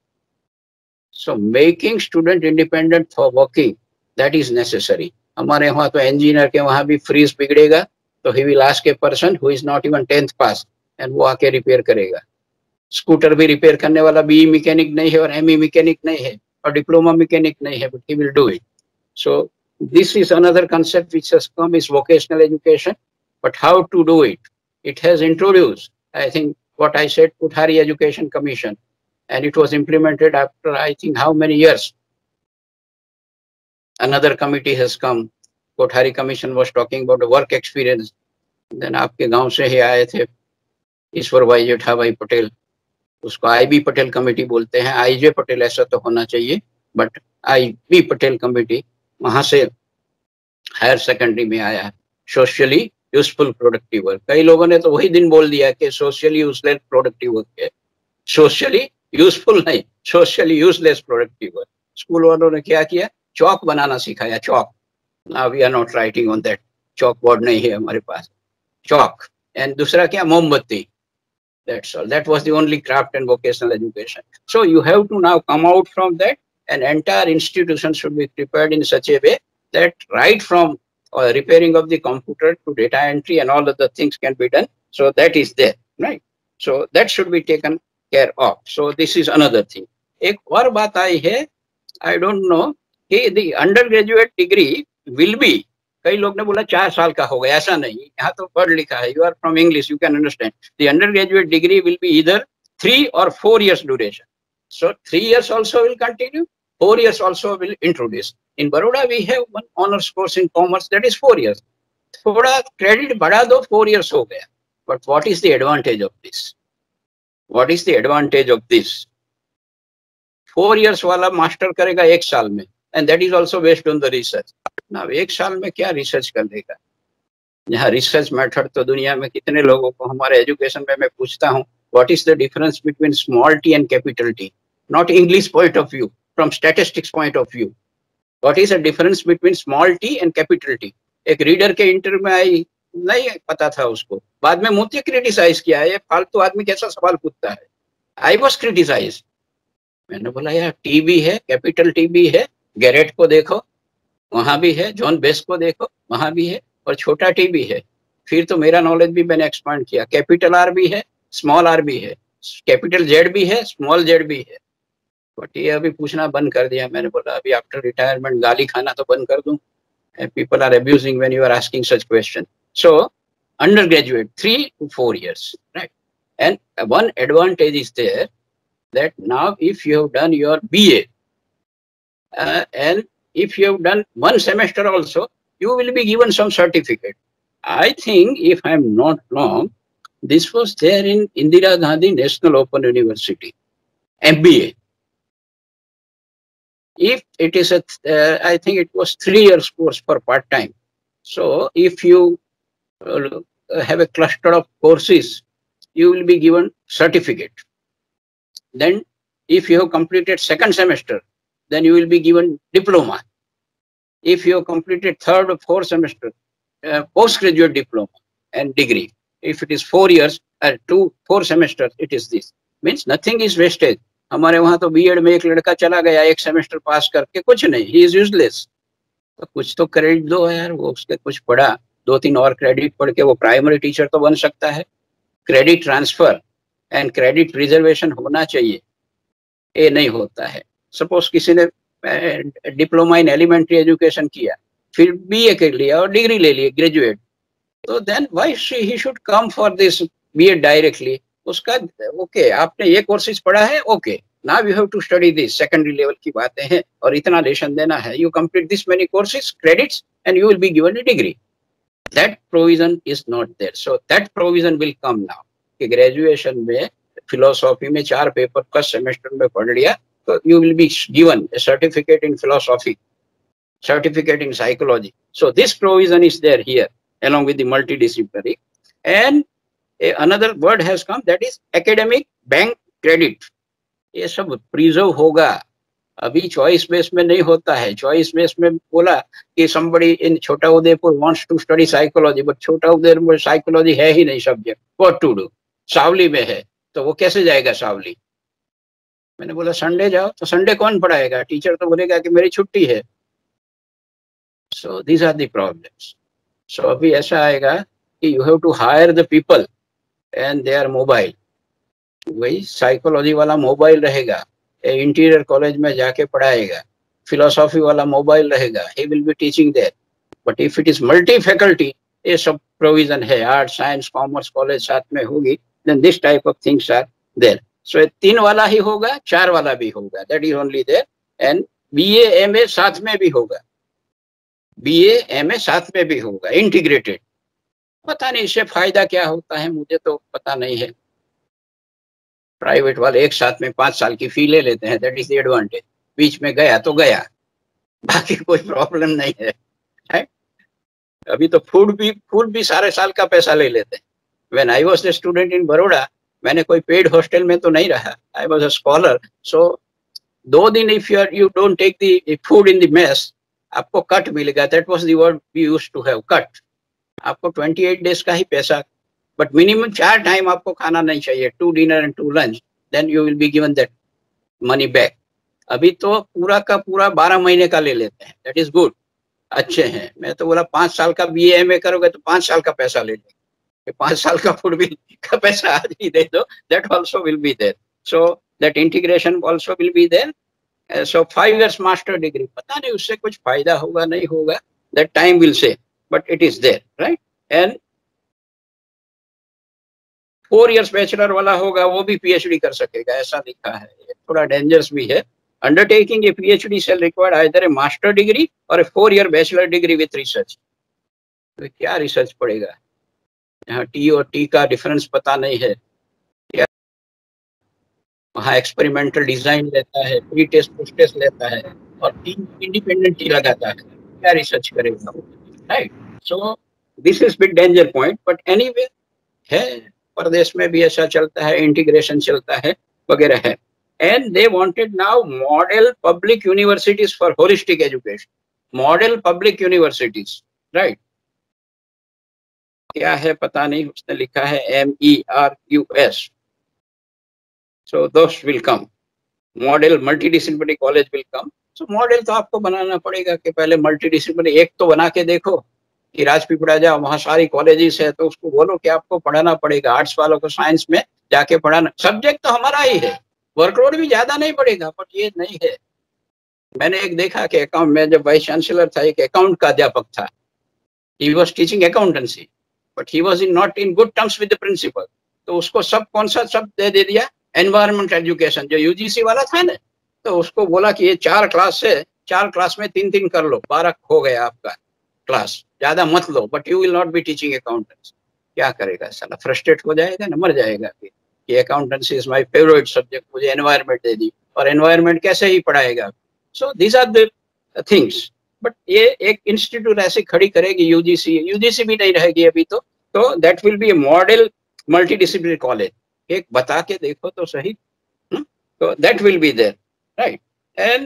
So making student independent for working, that is necessary. हमारे यहाँ तो engineer के वहाँ भी freeze बिगड़ेगा, तो he will ask a person who is not even 10th pass, and वो आके repair करेगा. Scooter भी repair करने वाला BE mechanic नहीं है और ME mechanic नहीं है और diploma mechanic नहीं है, but he will do it. So this is another concept which has come, is vocational education. But how to do it? It has introduced, I think, what I said, Kothari Education Commission, and it was implemented after, I think, how many years? Another committee has come. Kothari Commission was talking about the work experience. Then आपके गांव से ही आए थे ईश्वर भाई जेठाभाई पटेल, उसको IB Patel committee बोलते हैं. IJ Patel ऐसा तो होना चाहिए, बट IB पटेल कमेटी वहां से हायर सेकेंडरी में आया है. Socially useful productive work. कई लोगों ने तो वही दिन बोल दिया कि सोशली यूजलेस प्रोडक्टिव वर्क है. सोशली यूजफुल नहीं, socially useless productive work. School वालों ने क्या किया? चौक बनाना सिखाया, chalk. Now we are not writing on that, chalk board नहीं है हमारे पास, चौक. एंड दूसरा क्या, मोमबत्ती. That's all. That was the only craft and vocational education. So you have to now come out from that, and entire institution should be prepared in such a way that right from repairing of the computer to data entry and all other things can be done. So that is there, right? So that should be taken care of. So this is another thing. एक और बात आई है, I don't know, कि the undergraduate degree will be, कई लोग ने बोला 4 साल का हो गया, ऐसा नहीं, यहाँ तो पढ़ लिखा है, you are from English, you can understand. The undergraduate degree will be either 3 or 4 years duration. So 3 years also will continue, 4 years also will introduce. In Baroda we have one honors course in commerce that is 4 years. थोड़ा credit बढ़ा दो, 4 years हो गया. But what is the advantage of this? What is the advantage of this? 4 years वाला master करेगा 1 साल में, and that is also based on the research. ना 1 साल में क्या रिसर्च कर देगा? यहाँ रिसर्च मेथड तो दुनिया में कितने लोगों को, हमारे एजुकेशन में मैं पूछता हूँ, what is the difference between small T and capital T? Not English point of view, from statistics point of view, what is the difference between small T and capital T? एक reader के interview में I, नहीं पता था उसको, बाद में मुझे क्रिटिसाइज किया, ये फालतू आदमी कैसा सवाल पूछता है. I was criticise. मैंने बोला यार टी भी है, कैपिटल टी भी है, गैरेट को देखो वहां भी है, जॉन बेस को देखो वहां भी है, और छोटा टी भी है. फिर तो मेरा नॉलेज भी मैंने एक्सपांड किया, कैपिटल आर भी है, स्मॉल आर भी है, कैपिटल जेड भी है, स्मॉल जेड भी है. बट ये अभी पूछना बंद कर दिया. मैंने बोला अभी आफ्टर रिटायरमेंट गाली खाना तो बंद कर दूं. People are abusing when you are asking such question. So under graduate 3 to 4 years, right? And one advantage is there that now if you have done your BA and if you have done 1 semester also, you will be given some certificate. I think, if I am not wrong, this was there in Indira Gandhi National Open University, MBA. If it is a, I think it was 3 years course for part-time. So if you have a cluster of courses, you will be given certificate. Then if you have completed 2nd semester, then you will be given diploma. If you have completed 3rd or 4th semester, postgraduate diploma and degree. If it is 4 years, 4 semesters, it is this. Means nothing is wasted. हमारे वहाँ तो BEd में एक लड़का चला गया 1 semester पास करके, कुछ नहीं, ही इज यूजलेस. तो कुछ तो क्रेडिट दो यार, वो उसके कुछ पढ़ा, 2-3 और क्रेडिट पढ़ के वो प्राइमरी टीचर तो बन सकता है. Credit transfer and credit reservation होना चाहिए, ये नहीं होता है. सपोज किसी ने डिप्लोमा इन एलिमेंट्री एजुकेशन किया, फिर बीए कर लिया और डिग्री ले ली ग्रेजुएट, तो then why he should come for this B Ed directly? उसका ओके, आपने ये कोर्सेज पढ़ा है, okay, now you have to study this, secondary level की बातें हैं और इतना लेशन देना है, you complete this many courses, credits, and you will be given a degree. That provision is not there. So that provision will come now कि graduation में philosophy में 4 पेपर फर्स्ट सेमेस्टर में पढ़ लिया, so you will be given a certificate in philosophy, certificate in psychology. So this provision is there here along with the multidisciplinary. And another word has come, that is academic bank credit. ये सब preserve होगा. अभी choice base में नहीं होता है. Choice base में बोला कि somebody in छोटा Udaipur wants to study psychology, but छोटा उदयपुर में साइकोलॉजी है ही नहीं subject. What to do? Savli में है, तो वो कैसे जाएगा सावली? मैंने बोला संडे जाओ, तो संडे कौन पढ़ाएगा? टीचर तो बोलेगा कि मेरी छुट्टी है. So these are the problems. So अभी ऐसा आएगा कि you have to hire the people and they are mobile. वही साइकोलॉजी वाला मोबाइल रहेगा, इंटीरियर कॉलेज में जाके पढ़ाएगा. फिलोसॉफी वाला मोबाइल रहेगा, he will be teaching there. But if it is multi faculty, ये सब प्रोविजन है, आर्ट साइंस कॉमर्स कॉलेज साथ में होगी, then this type of things are there. So 3 वाला ही होगा, 4 वाला भी होगा, that is only there. And BA MA साथ में भी होगा, बीए एमए साथ में भी होगा, इंटीग्रेटेड. पता नहीं इससे फायदा क्या होता है, मुझे तो पता नहीं है. प्राइवेट वाले एक साथ में 5 साल की फी ले लेते हैं, दैट इज द एडवांटेज. बीच में गया तो गया, बाकी कोई प्रॉब्लम नहीं है, है? अभी तो फूड भी सारे साल का पैसा ले लेते हैं. When I was the student in Baroda, मैंने कोई पेड हॉस्टल में तो नहीं रहा, आई वॉज अ स्कॉलर. सो 2 दिन if you don't take the food in the mess, आपको कट मिलेगा. That was the word we used to have, cut. आपको 28 days का ही पैसा, but minimum 4 टाइम आपको खाना नहीं चाहिए, 2 dinner and 2 lunch, then you will be given that money back. अभी तो पूरा का पूरा 12 महीने का ले लेते हैं. That is good, अच्छे हैं. मैं तो बोला 5 साल का BA MA करोगे तो 5 साल का पैसा ले लेंगे. 5 साल का फूड बिल का पैसा आज ही दे दो. That also will be there. So that integration also will be there. So 5 years master degree, पता नहीं उससे कुछ फायदा होगा नहीं होगा, that time will say, but it is there, right? And 4 years bachelor वाला होगा वो भी PhD कर सकेगा, ऐसा लिखा है. थोड़ा डेंजरस भी है. Undertaking a PhD shall require either a master degree or a 4-year bachelor degree with research. तो क्या रिसर्च पड़ेगा? यहाँ T और T का डिफरेंस पता नहीं है. वहाँ एक्सपेरिमेंटल डिजाइन लेता है, प्री टेस्ट पोस्ट टेस्ट लेता है और टीम इंडिपेंडेंट ही लगाता है. क्या रिसर्च करेगा, right? So this is big danger point, but anyway है, प्रदेश में भी ऐसा चलता है, इंटीग्रेशन चलता है वगैरह है. And they wanted now model public universities for holistic education. Model public universities, right? क्या है पता नहीं, उसने लिखा है MERQS. So those will come. Model multidisciplinary college will come. So model तो आपको बनाना पड़ेगा कि पहले multidisciplinary एक तो बना के देखो कि राजपीपला जाओ, वहाँ सारी कॉलेजेस है, तो उसको बोलो कि आपको पढ़ाना पड़ेगा. आर्ट्स वालों को साइंस में जाके पढ़ाना. सब्जेक्ट तो हमारा ही है, वर्कलोड भी ज्यादा नहीं पड़ेगा, बट ये नहीं है. मैंने एक देखा कि अकाउंट में जब वाइस चांसलर था, एक अकाउंट का अध्यापक था. He was teaching accountancy, but he was not in good terms with the principal. तो उसको सब कौन सा सब दे दिया, एनवायरमेंट एजुकेशन, जो UGC वाला था ना, तो उसको बोला कि ये 4 क्लास है, 4 क्लास में 3-3 कर लो, 12 हो गया आपका क्लास, ज्यादा मत लो, but you will not be teaching accountancy. क्या करेगा साला, फ्रस्ट्रेट हो जाएगा ना, मर जाएगा कि accountancy is my favourite subject, मुझे एनवायरमेंट दे दी, और एनवायरमेंट कैसे ही पढ़ाएगा. So these are the things. But ये एक इंस्टीट्यूट ऐसे खड़ी करेगी, UGC भी नहीं रहेगी अभी तो that will be a model multidisciplinary college. एक बता के देखो तो सही. तो that will be there, right? And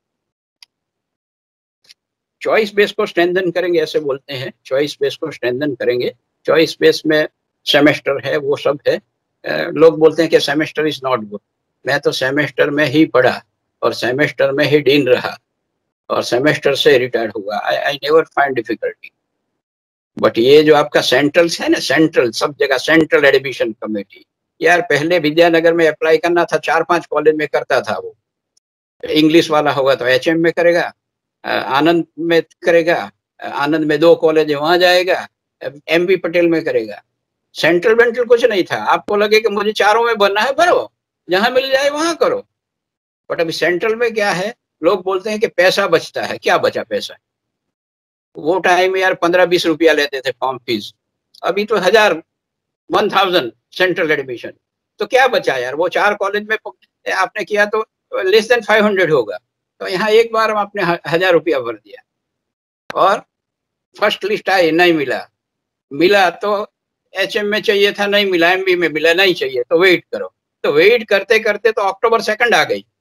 choice base को स्ट्रेंथन करेंगे, ऐसे बोलते हैं, चॉइस बेस को स्ट्रेंथन करेंगे. चॉइस बेस में सेमेस्टर है, वो सब है. लोग बोलते हैं कि सेमेस्टर इज नॉट गुड. मैं तो सेमेस्टर में ही पढ़ा और सेमेस्टर में ही डीन रहा और सेमेस्टर से रिटायर्ड हुआ. I never find difficulty. But ये जो आपका सेंट्रल है ना, सेंट्रल सब जगह सेंट्रल एडमिशन कमेटी, यार पहले विद्यानगर में अप्लाई करना था, 4-5 कॉलेज में करता था वो. इंग्लिश वाला होगा तो HM में करेगा, आनंद में करेगा, आनंद में 2 कॉलेज है वहां जाएगा, MB पटेल में करेगा. सेंट्रल वेंट्रल कुछ नहीं था. आपको लगे कि मुझे चारों में बनना है, भरो, जहां मिल जाए वहां करो. बट अभी सेंट्रल में क्या है, लोग बोलते हैं कि पैसा बचता है. क्या बचा पैसा? वो टाइम में यार 15-20 रुपया लेते थे फॉर्म फीस, अभी तो 1000 सेंट्रल एडमिशन. तो क्या बचा यार? वो 4 कॉलेज में आपने किया तो लेस देन 500 होगा. तो यहाँ एक बार आपने 1000 रुपया भर दिया और फर्स्ट लिस्ट आई, नहीं मिला तो HM में चाहिए था, नहीं मिला, MB में मिला, नहीं चाहिए तो वेट करो. तो वेट करते करते तो अक्टूबर 2 आ गई.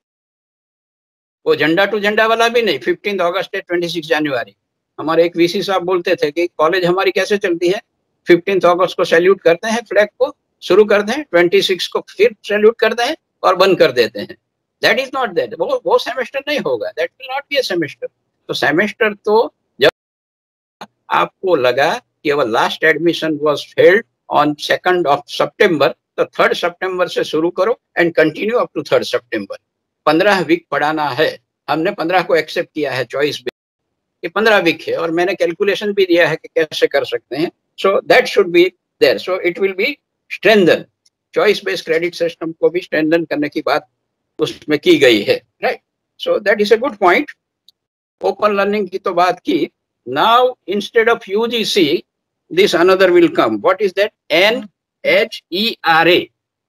वो झंडा टू झंडा वाला भी नहीं, 15 अगस्त 26 जनवरी. हमारे एक VC साहब बोलते थे कि कॉलेज हमारी कैसे चलती है, 15 अगस्त को सैल्यूट करते हैं, फ्लैग को शुरू करते हैं, 26 को फिर सैल्यूट करते हैं और बंद कर देते हैं. That is not that. वो सेमेस्टर नहीं होगा. That will not be a semester. तो सेमेस्टर तो जब आपको लगा कि वो last admission was held on 2 सितंबर, तो 3 सितंबर से शुरू करो एंड कंटिन्यू अप टू 3 सितंबर. 15 वीक पढ़ाना है. हमने 15 को एक्सेप्ट किया है चॉइस बेस, ये 15 वीक है, और मैंने कैलकुलेशन भी दिया है कि कैसे कर सकते हैं. So that should be there. So it will be strengthen. Choice based credit system को भी स्ट्रेंथन करने की बात उसमें की गई है, right? So that is a good point. Open learning की तो बात की. Now instead of UGC this another will come. What is that? NHERA.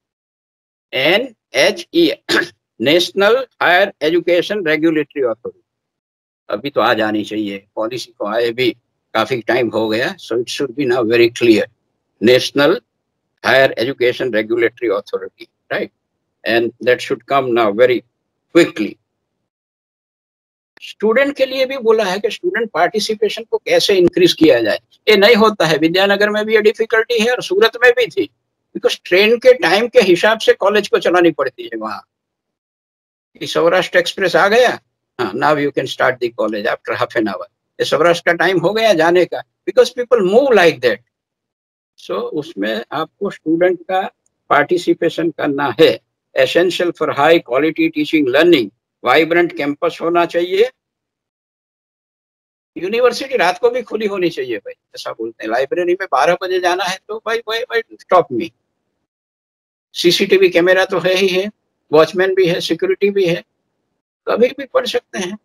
National Higher Education Regulatory Authority. अभी तो आ जानी चाहिए, पॉलिसी को आए भी काफी टाइम हो गया. So it should be now very clear. National higher education regulatory authority, right? And that should come now very quickly. Student के लिए भी बोला है कि स्टूडेंट पार्टिसिपेशन को कैसे इंक्रीज किया जाए। ये नहीं होता है, विद्यानगर में भी ये डिफिकल्टी है और सूरत में भी थी, बिकॉज ट्रेन के टाइम के हिसाब से कॉलेज को चलानी पड़ती है वहां। सौराष्ट्र एक्सप्रेस आ गया, हाँ, now you can start the college after half an hour. ये सौराष्ट्र का टाइम हो गया जाने का, because people move like that. So उसमें आपको स्टूडेंट का पार्टिसिपेशन करना है। Essential for high quality teaching learning, vibrant campus होना चाहिए। यूनिवर्सिटी रात को भी खुली होनी चाहिए भाई, ऐसा बोलते हैं। लाइब्रेरी में 12 बजे जाना है तो भाई स्टॉप मी। सीसीटीवी कैमरा तो है ही है, वॉचमैन भी है, सिक्योरिटी भी है, कभी भी पढ़ सकते हैं।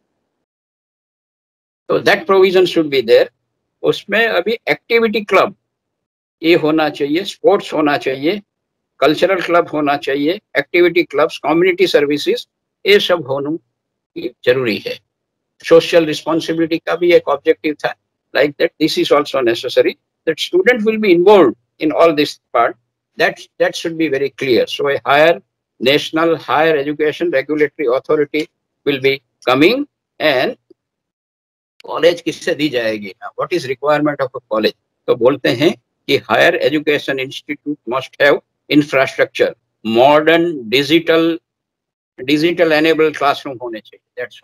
तो that provision should be there. उसमें अभी एक्टिविटी क्लब ये होना चाहिए, स्पोर्ट्स होना चाहिए, कल्चरल क्लब होना चाहिए, एक्टिविटी क्लब्स, कम्युनिटी सर्विसेज, ये सब होना जरूरी है। सोशल रिस्पॉन्सिबिलिटी का भी एक ऑब्जेक्टिव था, like that this is also necessary that student will be involve in all this part, that should be very clear. So a higher national higher education regulatory authority will be coming, and college किससे दी जाएगी, what is requirement of a college. तो बोलते हैं कि higher education institute must have infrastructure, modern digital enabled classroom होने चाहिए, that's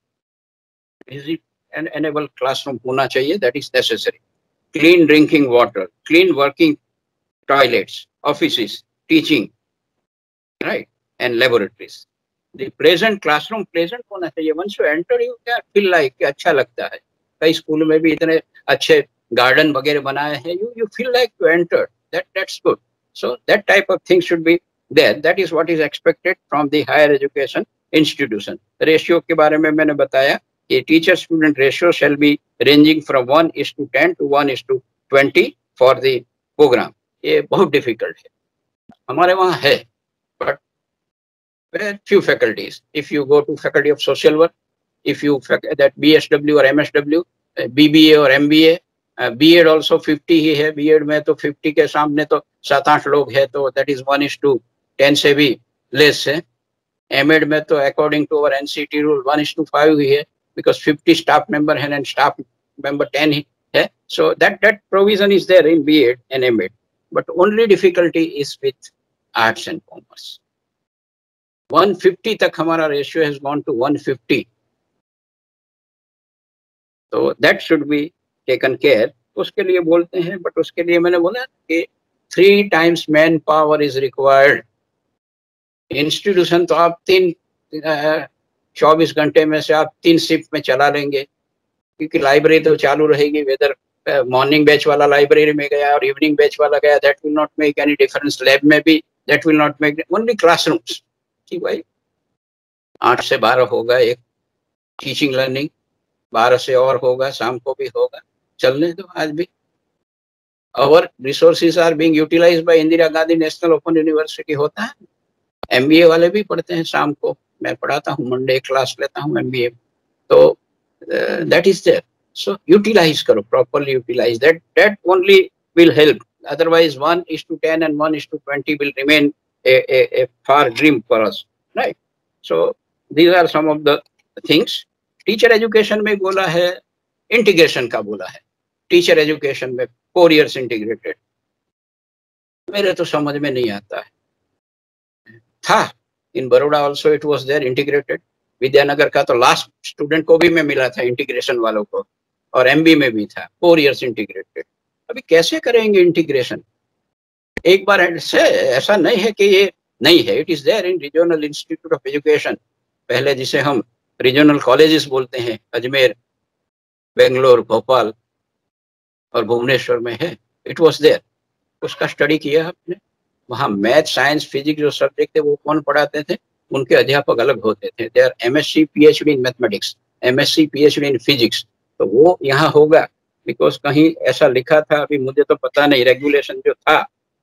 what enabled classroom होना चाहिए, that is necessary. Clean drinking water, clean working toilets, offices, teaching, right, and laboratories. The pleasant classroom pleasant होना चाहिए। Once you enter, you क्या feel like कि अच्छा लगता है। कई स्कूल में भी इतने अच्छे गार्डन वगैरह बनाए हैं, you feel like to enter. That's good. So that type of thing should be there. That is what is expected from the higher education institution. Ratio के बारे में मैंने बताया कि teacher student ratio shall be ranging from 1:10 to 1:20 for the program. ये बहुत difficult है, हमारे वहाँ है, but few faculties. If you go to faculty of social work, if you that BSW or MSW, BBA or MBA, B.Ed also 50 ही है। B.Ed में तो 50 के सामने तो 7-8 लोग है, तो that is 1:10 से भी less है। M.Ed में तो according to our NCT rule 1:5 ही है, because 50 staff member है and staff member 10 ही है। So that provision is there in B.Ed and M.Ed, but only difficulty is with arts and commerce. 150 तक हमारा रेशियो हैज गॉन टू 150, तो that should be taken care. उसके लिए बोलते हैं, but उसके लिए मैंने बोला कि 3 times man power is required. Institution तो आप 24 घंटे में से आप 3 शिफ्ट में चला लेंगे, क्योंकि लाइब्रेरी तो चालू रहेगी, वेदर मॉर्निंग बैच वाला लाइब्रेरी में गया और इवनिंग बैच वाला गया, that will not make any difference. Lab में भी that will not make, only classrooms कि भाई 8 से 12 होगा एक टीचिंग लर्निंग, 12 से और होगा, शाम को भी होगा, चलने दो। आज भी our resources are being utilized by Indira Gandhi National Open University होता है। MBA वाले भी पढ़ते हैं शाम को, मैं पढ़ाता हूँ, मंडे क्लास लेता हूँ MBA, तो that is there. So utilize करो, properly utilize that only will help. Otherwise 1:10 and 1:20 will remain a far dream for us, right? So these are some of the things. Teacher education में बोला है, integration का बोला है। Teacher education में 4 years integrated, मेरे तो समझ में नहीं आता है। था in Baroda also it was there integrated. Vidyanagar का तो लास्ट स्टूडेंट को भी मैं मिला था इंटीग्रेशन वालों को, और MB में भी था 4 years इंटीग्रेटेड। अभी कैसे करेंगे इंटीग्रेशन? एक बार ऐसा नहीं है कि ये नहीं है, it is there in regional institute of education, पहले जिसे हम रीजनल कॉलेजेस बोलते हैं, अजमेर, बेंगलोर, भोपाल और भुवनेश्वर में है। इट वाज देयर, उसका स्टडी किया आपने। वहाँ मैथ, साइंस, फिजिक्स जो सब्जेक्ट थे वो कौन पढ़ाते थे, उनके अध्यापक अलग होते थे। They are MSc PhD in mathematics, MSc PhD in physics, तो वो यहाँ होगा। बिकॉज कहीं ऐसा लिखा था, अभी मुझे तो पता नहीं, रेगुलेशन जो था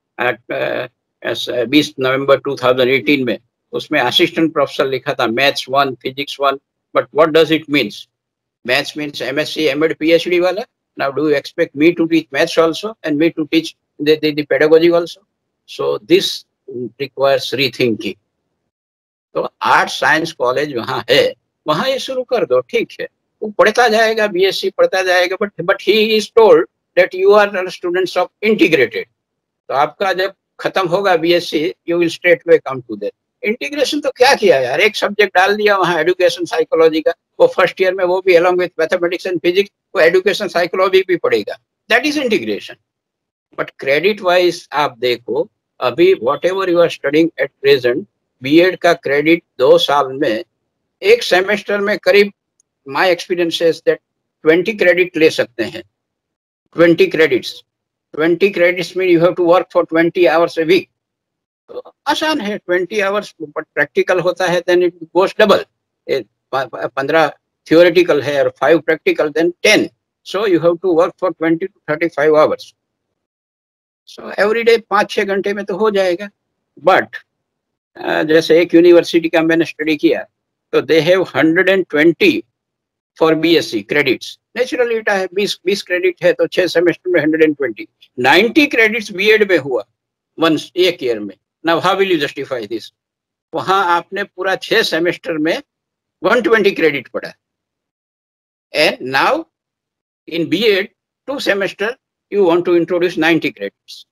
20 नवंबर 2018 में, उसमें असिस्टेंट प्रोफेसर लिखा था maths 1, physics 1, but what does it means? Maths means MSc, MD, PhD वाला। Now do you expect me to teach maths also and me to teach the pedagogy also? So this requires rethinking. तो art science college वहाँ है, वहाँ ये शुरू कर दो, ठीक है, वो पढ़ता जाएगा, बीएससी पढ़ता जाएगा, but he is told that you are students of integrated. तो आपका जब खत्म होगा BSc, you will straight way come to that. Integration तो क्या किया यार, एक सब्जेक्ट डाल दिया वहाँ एजुकेशन साइकोलॉजी का, वो फर्स्ट ईयर में वो भी along with mathematics and physics, वो एजुकेशन साइकोलॉजी भी पढ़ेगा, that is integration. But credit wise आप देखो, अभी whatever you are studying at present, B Ed का क्रेडिट 2 साल में, एक सेमेस्टर में करीब, my experience is that 20 credit ले सकते हैं, 20 credits. 20 credits mean you have to work for 20 hours a week. तो आसान है 20 hours, बट प्रैक्टिकल होता है then it goes double. 15 theoretical है और 5 practical, then 10, so you have to work for 20 to 35 hours. So every day 5-6 घंटे में तो हो जाएगा। बट जैसे एक यूनिवर्सिटी का मैंने स्टडी किया, तो they have 120 for B Sc credits. Naturally इटा है 20 क्रेडिट है तो 6 सेमेस्टर में 120, 90 क्रेडिट्स बीएड में हुआ वंस एक ईयर में। Now how will you justify this? वहां आपने पूरा 6 सेमेस्टर में 120 क्रेडिट पढ़ा, and now in B Ed 2 semester you want to introduce 90 credits,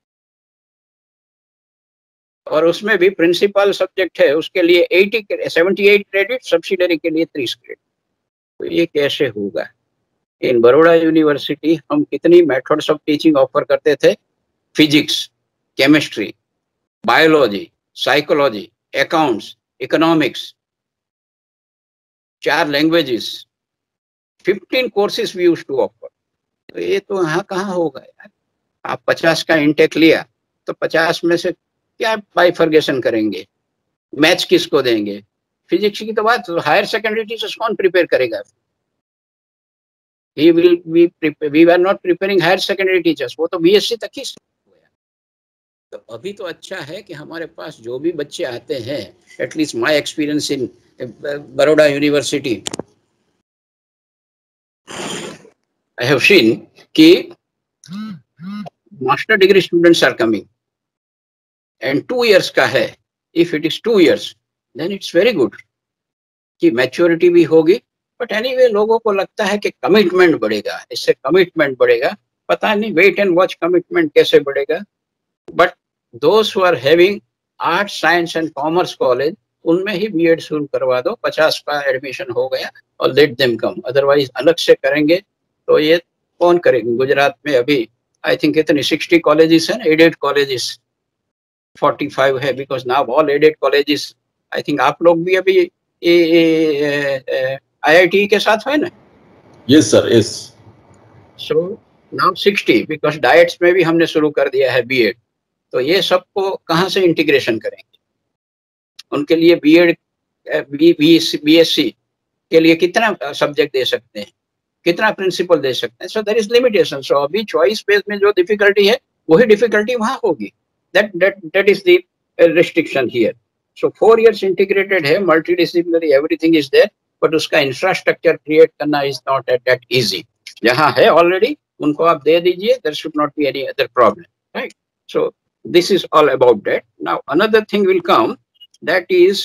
और उसमें भी प्रिंसिपल सब्जेक्ट है उसके लिए 78 क्रेडिट, सब्सिडरी के लिए 30 क्रेडिट। तो ये कैसे होगा? इन बड़ौदा यूनिवर्सिटी हम कितनी मेथड्स ऑफ टीचिंग ऑफर करते थे, physics, chemistry, biology, psychology, accounts, economics, 4 languages, 15 courses we used to offer. तो ये तो यहाँ कहाँ होगा यार? आप 50 का इंटेक लिया तो 50 में से क्या बाइफर्गेशन करेंगे, मैथ्स किसको देंगे? फिजिक्स की तो बात हायर सेकेंडरी टीचर्स कौन प्रिपेयर करेगा? we were not preparing higher secondary teachers, वो तो बीएससी तक ही हुआ। तो अभी तो अच्छा है कि हमारे पास जो भी बच्चे आते हैं, at least my experience in Baroda university, I have seen कि master degree students are coming and 2 years का है। If it is 2 years then it's very good कि मैच्योरिटी भी होगी। बट एनीवे लोगों को लगता है कि कमिटमेंट बढ़ेगा, इससे कमिटमेंट बढ़ेगा, पता नहीं वेट एंड वॉच कमिटमेंट कैसे बढ़ेगा। But those who are having art science and commerce college, उनमें ही बीएड शुरू करवा दो, 50 का एडमिशन हो गया और लेट देम कम। अदरवाइज अलग से करेंगे तो ये कौन करेंगे? गुजरात में अभी आई थिंक इतनी 60 कॉलेजेस हैं, एडेड कॉलेजेस 45 है, because now all aided colleges. I think आप लोग भी अभी IIT के साथ है ना? Yes, sir. Yes. So now 60, because DIETs में भी हमने शुरू कर दिया है बीएड। तो ये सबको कहाँ से इंटीग्रेशन करेंगे? उनके लिए बीएड बीएससी के लिए कितना सब्जेक्ट दे सकते हैं, कितना प्रिंसिपल दे सकते हैं? So there is limitation. So अभी चॉइस बेस में जो डिफिकल्टी है वही डिफिकल्टी वहाँ होगी। That is the restriction here. So 4 years integrated है, multidisciplinary, everything is there, but उसका इंफ्रास्ट्रक्चर क्रिएट करना इज नॉट दैट इजी। जहाँ है ऑलरेडी उनको आप दे दीजिए, there should not be any other problem, right? So this is all about that. Now another thing will come, that is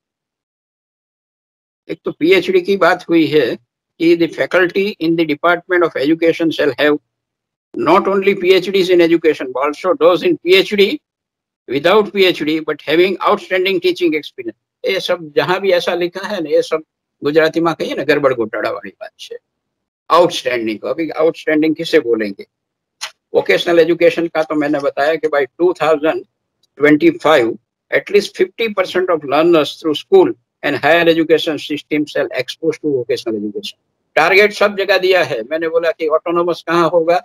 एक तो पीएचडी की बात हुई है कि the faculty in the department of education shell have not only PhDs in education, but also those in PhD, without PhD, but having outstanding teaching experience. ये सब जहाँ भी ऐसा लिखा है ना, ये सब गुजराती में कहिए ना गड़बड़ घोटाला वाली बात है। आउटस्टैंडिंग को अभी आउटस्टैंडिंग किसे बोलेंगे? वोकेशनल एजुकेशन का तो मैंने बताया कि by 2025 at least 50% of learners through school and higher education system shall exposed to vocational education. Target सब जगह दिया है। मैंने बोला कि ऑटोनोमस कहाँ होगा?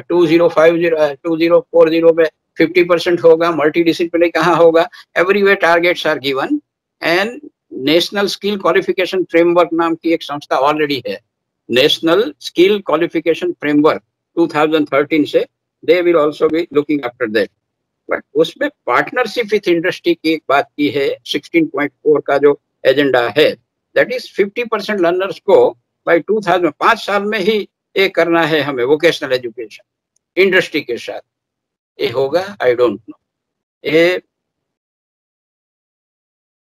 2040 में 50% होगा। मल्टीडिसिप्लिनरी कहाँ होगा? Everywhere targets are given. And national skill qualification framework नाम की एक संस्था ऑलरेडी है, नेशनल स्किल क्वालिफिकेशन फ्रेमवर्क 2013 से, they will also be looking after that. But उसमें पार्टनरशिप विथ इंडस्ट्री की एक बात की है, 16.4 का जो एजेंडा है, दैट इज 50% लर्नर्स को बाय 2005 साल में ही ये करना है हमें वोकेशनल एजुकेशन इंडस्ट्री के साथ। ये होगा? I don't know. ये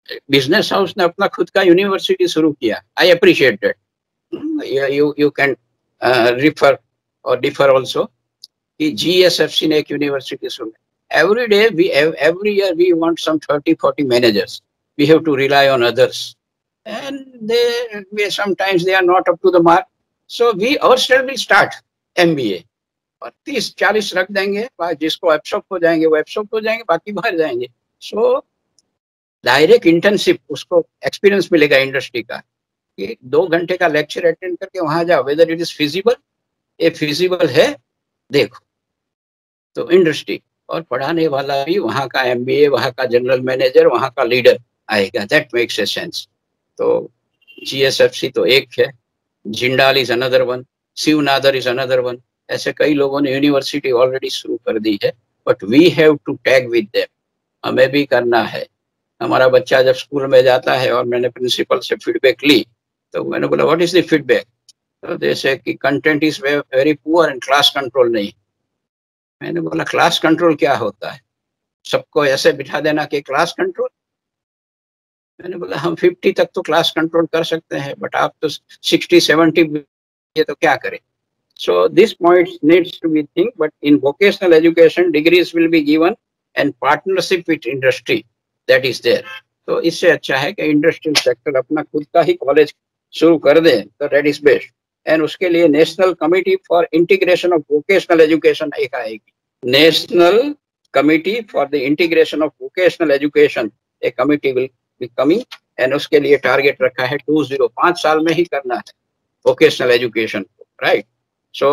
बिजनेस हाउस ने अपना खुद का यूनिवर्सिटी शुरू किया. I appreciate that. You can refer or differ also. कि GSFC ने एक यूनिवर्सिटी शुरू. Every day every year we want some 30-40 managers. We have to rely on others, and sometimes they are not up to the mark. So we ourselves will start MBA. और 30-40 रख देंगे, जिसको absorb हो जाएंगे वो absorb हो जाएंगे, बाकी बाहर जाएंगे. सो डायरेक्ट इंटर्नशिप, उसको एक्सपीरियंस मिलेगा इंडस्ट्री का, कि 2 घंटे का लेक्चर अटेंड करके वहां जाओ, वेदर इट इज फिजिबल. ये फिजिबल है देखो, तो इंडस्ट्री और पढ़ाने वाला भी वहां का MBA, वहां का जनरल मैनेजर, वहां का लीडर आएगा. That makes a sense. तो GSFC तो एक है, Jindal is another one, Shiv Nadar is another one. ऐसे कई लोगों ने यूनिवर्सिटी ऑलरेडी शुरू कर दी है, but we have to tag with them. हमें भी करना है. हमारा बच्चा जब स्कूल में जाता है और मैंने प्रिंसिपल से फीडबैक ली, तो मैंने बोला व्हाट इज द फीडबैक. तो जैसे कि content is very poor and class control नहीं. मैंने बोला क्लास कंट्रोल क्या होता है, सबको ऐसे बिठा देना कि क्लास कंट्रोल. मैंने बोला हम 50 तक तो क्लास कंट्रोल कर सकते हैं, बट आप तो 60-70, ये तो क्या करें. So this point needs to be think, but in vocational education degrees will be given and partnership with industry that is there. तो इससे अच्छा है कि इंडस्ट्रियल सेक्टर अपना खुद का ही कॉलेज शुरू कर दे, तो दैट इज बेस्ट. एंड उसके लिए national committee for integration of vocational education एक आएगी. National committee for the integration of vocational education, a committee will be coming, and उसके लिए टारगेट रखा है 5 साल में ही करना है वोकेशनल एजुकेशन को, right. So,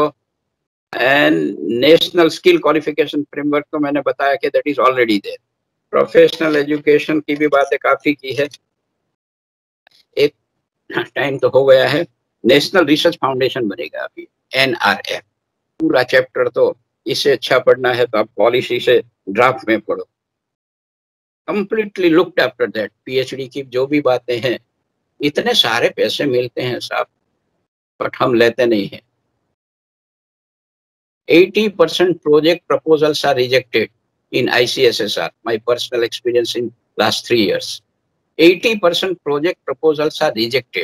and national skill qualification framework तो मैंने बताया कि that is already there. Professional education की भी बातें काफी की है. एक टाइम तो हो गया है. नेशनल रिसर्च फाउंडेशन बनेगा अभी, NRF. पूरा चैप्टर तो इससे अच्छा पढ़ना है तो आप पॉलिसी से ड्राफ्ट में पढ़ो. Completely looked after that. PhD की जो भी बातें हैं, इतने सारे पैसे मिलते हैं साहब, बट हम लेते नहीं हैं. 80% project proposals are rejected in ICSSR. My personal experience in last 3 years. 80% project proposals are rejected.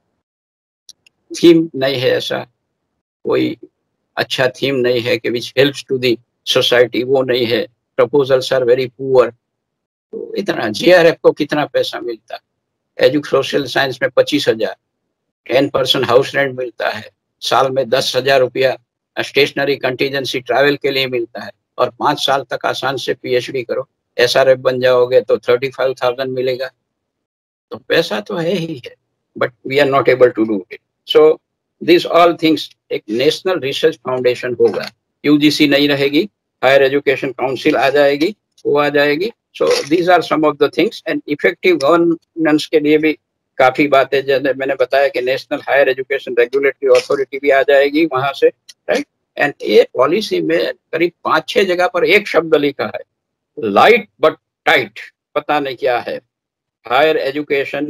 Theme नहीं है ऐसा, कोई अच्छा theme नहीं है कि which helps to the society, वो नहीं है. Proposals are very poor. तो इतना GRF को कितना पैसा मिलता है? सोशल साइंस में 25,000, 10% हाउस रेंट मिलता है, साल में 10,000 रुपया स्टेशनरी कंटीजेंसी ट्रैवल के लिए मिलता है, और 5 साल तक आसान से PhD करो, SRF बन जाओगे तो 35,000 मिलेगा. तो पैसा तो है ही है, but we are not able to do it. So this all things, एक नेशनल रिसर्च फाउंडेशन होगा. UGC नहीं रहेगी, हायर एजुकेशन काउंसिल आ जाएगी, वो आ जाएगी. So these are some of the things. And effective governance के लिए भी काफी बातें, जैसे मैंने बताया कि national higher education regulatory authority भी आ जाएगी वहां से, राइट. एंड ये पॉलिसी में करीब 5-6 जगह पर एक शब्द लिखा है, लाइट बट टाइट. पता नहीं क्या है. Higher education,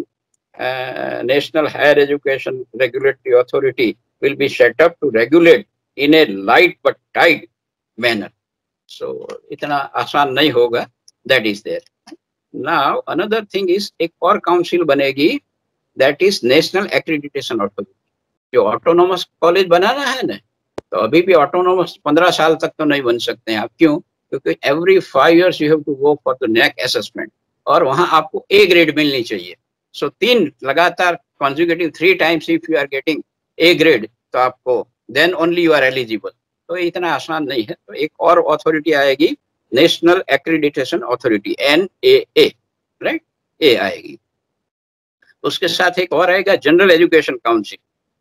national higher education regulatory authority will be set up to regulate in a light but tight manner. So इतना आसान नहीं होगा. That is there. Now another thing is, एक और काउंसिल बनेगी, that is national accreditation authority. जो autonomous college बनाना है ना, तो अभी भी ऑटोनोमस 15 साल तक तो नहीं बन सकते हैं आप. क्यों? क्योंकि every 5 years you have to go for the NAAC assessment, और वहां आपको A ग्रेड मिलनी चाहिए. सो 3 लगातार consecutive 3 times if you are getting A grade, तो आपको then only you are eligible. तो इतना आसान नहीं है. तो एक और अथॉरिटी आएगी, national accreditation authority, NAA, right. A आएगी. उसके साथ एक और आएगा general education council.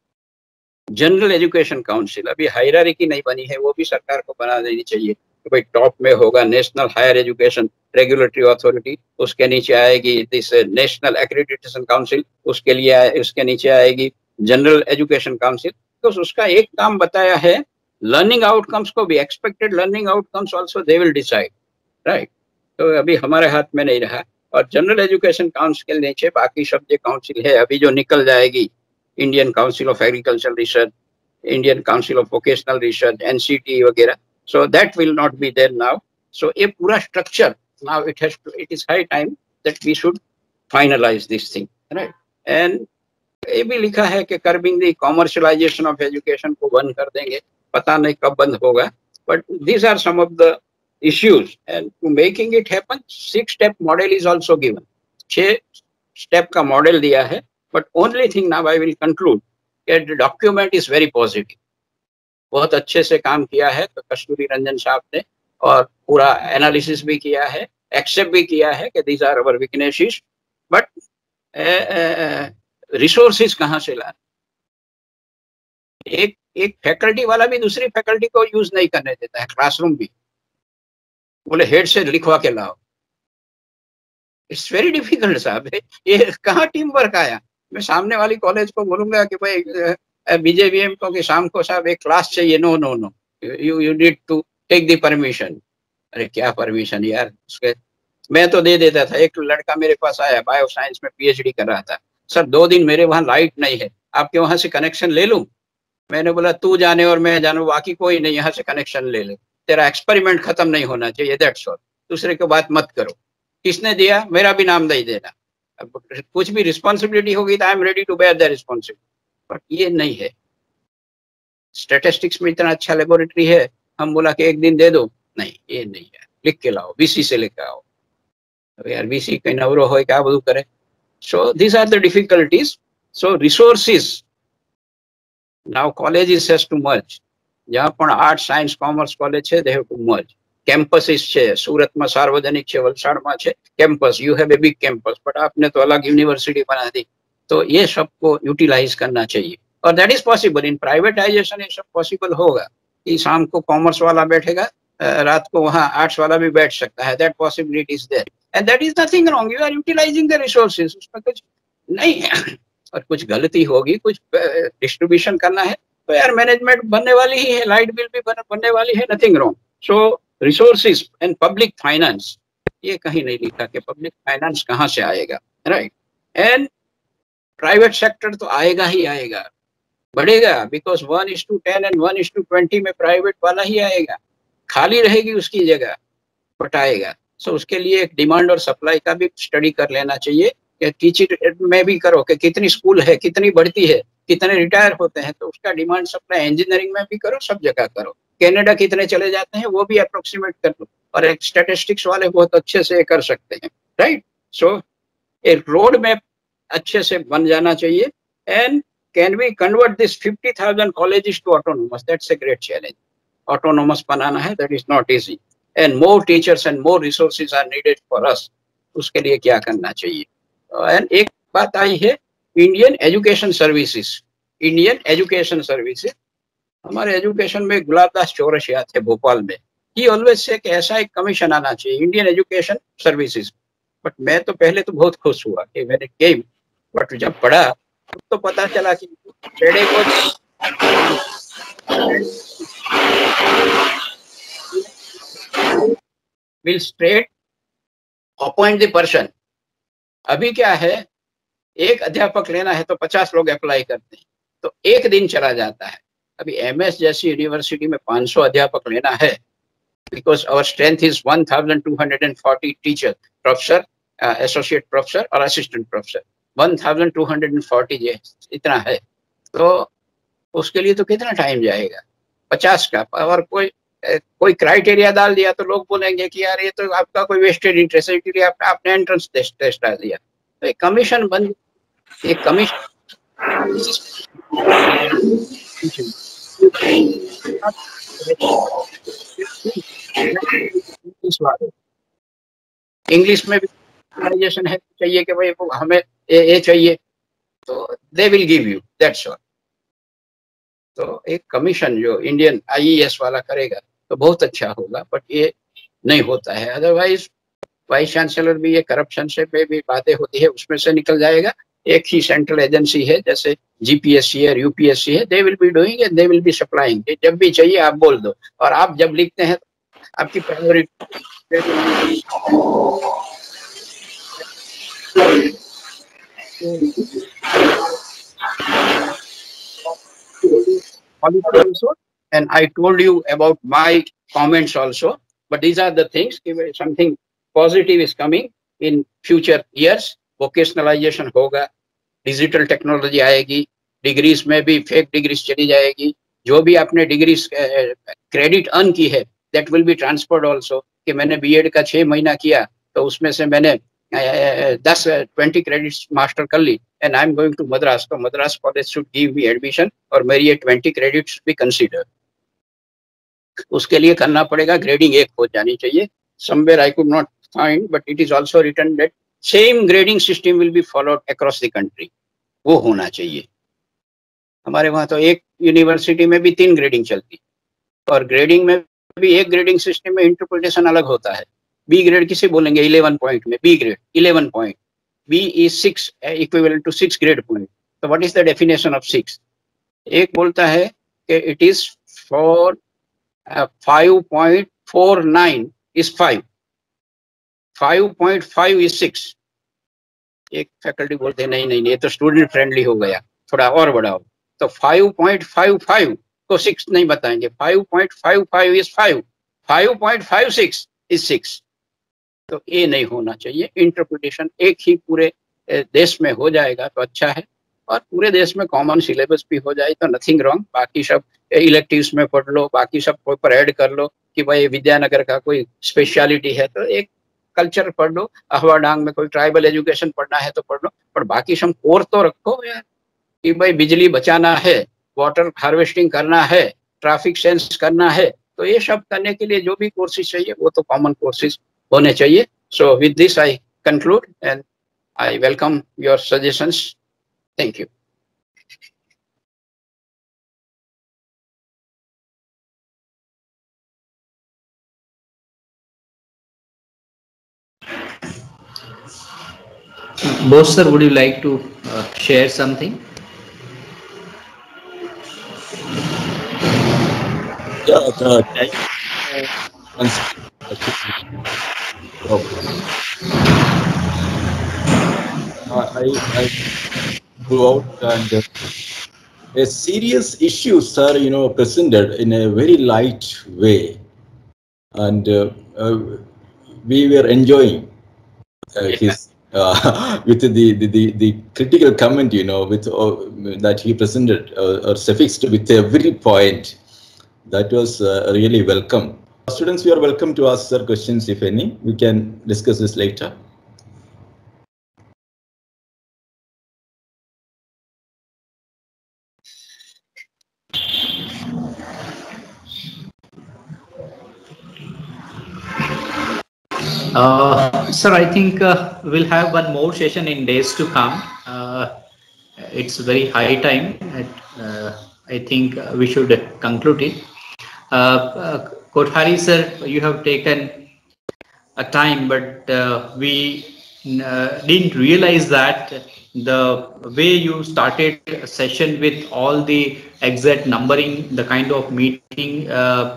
General education council अभी हायरार्की नहीं बनी है, वो भी सरकार को बना देनी चाहिए. तो भाई टॉप में होगा national higher education regulatory authority, उसके नीचे आएगी दिस नेशनल एक्रेडिटेशन काउंसिल, उसके नीचे आएगी जनरल एजुकेशन काउंसिल. तो उसका एक काम बताया है, लर्निंग आउटकम्स को भी, expected learning outcomes also they will decide, right. तो अभी हमारे हाथ में नहीं रहा. और जनरल एजुकेशन काउंसिल के नीचे बाकी सब जो काउंसिल है अभी जो निकल जाएगी, Indian council of agriculture research, Indian council of vocational research, NCT वगैरह. So that will not be there now. So ये पूरा structure now, it is high time that we should finalize this thing, right? And ये भी लिखा है कि curbing the commercialization of education को बंद कर देंगे, पता नहीं कब बंद होगा, but these are some of the issues, and to making it happen 6-step model is also given. 6 step का model दिया है, but only thing now I will conclude that the document is very positive. बहुत अच्छे से काम किया है तो कस्तूरी रंजन साहब ने, और पूरा एनालिसिस भी किया है, एक्सेप्ट भी किया है कि these are our weaknesses, but resources कहाँ से लाए? एक फैकल्टी वाला भी दूसरी फैकल्टी को यूज नहीं करने देता है, क्लासरूम भी बोले हेड से लिखवा के लाओ. इट्स वेरी डिफिकल्ट साहब, ये कहाँ टीम वर्क आया? मैं सामने वाली कॉलेज को बोलूंगा कि भाई बीजेवीएम को कि शाम को साहब एक क्लास चाहिए, no no no, you need to take the permission. अरे क्या परमिशन यार, उसके मैं तो दे देता था. एक लड़का मेरे पास आया, बायो साइंस में पीएचडी कर रहा था, सर 2 दिन मेरे वहां लाइट नहीं है, आपके वहां से कनेक्शन ले लूं? मैंने बोला तू जाने और मैं जानू, बाकी कोई नहीं, यहाँ से कनेक्शन ले ले, तेरा एक्सपेरिमेंट खत्म नहीं होना चाहिए, दैट्स ऑल. दूसरे की बात मत करो. किसने दिया? मेरा भी नाम नहीं देना. अब कुछ भी रिस्पॉन्सिबिलिटी होगी तो I am ready to bear the responsibility, but ये नहीं है. स्टैटिस्टिक्स में इतना अच्छा लेबोरेटरी है, हम बोला कि एक दिन दे दो, नहीं ये नहीं है, लिख के लाओ, बीसी से लेकर आओ. यार बीसी कहीं नवरो हो क्या બધું करे. So these are the difficulties. So resources. Now colleges has to merge. जहाँ पण आर्ट साइंस कॉमर्स कॉलेज है, they have to merge. Campuses છે, સુરતમાં સાર્વજનિક છે, વલસાડમાં છે campus. You have a big campus, but आपने तो अलग यूनिवर्सिटी बना दी. तो ये सबको यूटिलाइज करना चाहिए, और that is possible. In privatization ये सब पॉसिबल होगा कि शाम को कॉमर्स वाला बैठेगा, रात को वहाँ आर्ट्स वाला भी बैठ सकता है. That possibility is there, and that is nothing wrong. You are utilizing the resources, उसमें कुछ नहीं है. और कुछ गलती होगी, कुछ डिस्ट्रीब्यूशन करना है तो यार मैनेजमेंट बनने वाली ही है, लाइट बिल भी बनने वाली है, nothing wrong. So resources and public finance, ये कहीं नहीं लिखा कि पब्लिक फाइनेंस कहाँ से आएगा, राइट. एंड प्राइवेट सेक्टर तो आएगा ही आएगा, बढ़ेगा, बिकॉज 1:10 एंड 1:20 में प्राइवेट वाला ही आएगा. खाली रहेगी उसकी जगह, बट आएगा. सो उसके लिए एक डिमांड और सप्लाई का भी स्टडी कर लेना चाहिए. टीचिंग में भी करो कि कितनी स्कूल है, कितनी बढ़ती है, कितने रिटायर होते हैं, तो उसका डिमांड सप्लाई. इंजीनियरिंग में भी करो, सब जगह करो. कनाडा कितने चले जाते हैं वो भी अप्रोक्सीमेट कर लो, और एक स्टैटिस्टिक्स वाले बहुत अच्छे से कर सकते हैं, राइट. सो एक रोड मैप अच्छे से बन जाना चाहिए. And can we convert this 50,000 colleges to autonomous? That's a great challenge. Autonomous बनाना है, that is not easy, and more teachers and more resources are needed for us. उसके लिए क्या करना चाहिए? एंड एक बात आई है, Indian education services. Indian education services, हमारे एजुकेशन में गुलाबदास चौरसिया थे भोपाल में, ही ऑलवेज से कि ऐसा एक कमीशन आना चाहिए, इंडियन एजुकेशन सर्विसेज. बट मैं तो पहले तो बहुत खुश हुआ कि मैंने केम, बट जब पढ़ा तो पता चला कि ट्रेडे को will straight appoint the person. अभी क्या है, एक अध्यापक लेना है तो 50 लोग अप्लाई करते हैं, तो एक दिन चला जाता है. अभी एमएस जैसी यूनिवर्सिटी में 500 अध्यापक लेना है, because our strength is 1240 teacher, professor, associate professor और असिस्टेंट प्रोफेसर. 1240 इतना है, तो उसके लिए तो कितना टाइम जाएगा? 50 का. और कोई क्राइटेरिया डाल दिया तो लोग बोलेंगे कि यार ये तो आपका कोई वेस्टेड इंटरेस्ट है, इसलिए आपने एंट्रेंस टेस्ट डाल दिया. तो एक कमीशन बन, एक कमीशन इंग्लिश में भी है चाहिए कि भाई हमें ये चाहिए, तो they will give you, that's all. तो एक कमीशन जो इंडियन आईईएस वाला करेगा तो बहुत अच्छा होगा, बट ये नहीं होता है. अदरवाइज वाइस चांसलर भी ये करप्शन से पे भी बातें होती है, उसमें से निकल जाएगा. एक ही सेंट्रल एजेंसी है जैसे जीपीएससी है, यूपीएससी है, they will be doing and they will be supplying. जब भी चाहिए आप बोल दो, और आप जब लिखते हैं तो आपकी priority also, and I told you about my comments also, but these are the things. Something positive is coming in future years, vocationalization होगा, डिजिटल टेक्नोलॉजी आएगी, डिग्रीज में भी फेक डिग्रीज चली जाएगी, जो भी आपने डिग्रीज क्रेडिट अर्न की है that will be transferred also, कि मैंने बीएड का 6 महीना किया तो उसमें से मैंने 20 क्रेडिट्स मास्टर कर ली and I am going to Madras, तो Madras college should give me admission और मेरी ये 20 क्रेडिट्स भी कंसीडर। उसके लिए करना पड़ेगा, ग्रेडिंग 1 हो जानी चाहिए। Somewhere I could not find but it is also written that same grading system will be followed across the country, वो होना चाहिए। हमारे वहां तो एक यूनिवर्सिटी में भी 3 ग्रेडिंग चलती, और ग्रेडिंग में भी एक ग्रेडिंग सिस्टम में इंटरप्रिटेशन अलग होता है। बी ग्रेड किसे बोलेंगे 11 पॉइंट में, B grade 11 point, B is 6 equivalent to 6 grade point. तो what is the definition of 6? एक बोलता है कि it is for 5.49 is 5, 5.5 is 6। एक फैकल्टी बोलते हैं नहीं नहीं ये तो स्टूडेंट फ्रेंडली हो गया, थोड़ा और बढ़ाओ, तो 5.55 को 6 नहीं बताएंगे, 5.55 is 5, 5.56 is 6। तो ये नहीं होना चाहिए। इंटरप्रिटेशन एक ही पूरे देश में हो जाएगा तो अच्छा है, और पूरे देश में कॉमन सिलेबस भी हो जाए तो नथिंग रॉन्ग। बाकी सब इलेक्टिव्स में पढ़ लो, बाकी सब पेपर ऐड कर लो कि भाई विद्यानगर का कोई स्पेशलिटी है तो एक कल्चर पढ़ लो, अहवा डांग में कोई ट्राइबल एजुकेशन पढ़ना है तो पढ़ लो, पर बाकी सब कोर तो रखो यार कि भाई बिजली बचाना है, वाटर हार्वेस्टिंग करना है, ट्रैफिक सेंस करना है, तो ये सब करने के लिए जो भी कोर्सेज चाहिए वो तो कॉमन कोर्सेज होने चाहिए। So with this I conclude and I welcome your suggestions. Thank you. Bose sir, would you like to share something? Yeah, I go out and a serious issue, sir, presented in a very light way, and we were enjoying his with the critical comment, with that he presented or suffixed with every point. That was really welcome. Students, you are welcome to ask sir questions if any. We can discuss this later. Sir, I think we'll have one more session in days to come. It's very high time. I think we should conclude it. Kothari sir, you have taken a time, but we didn't realize that the way you started a session with all the exact numbering, the kind of meeting,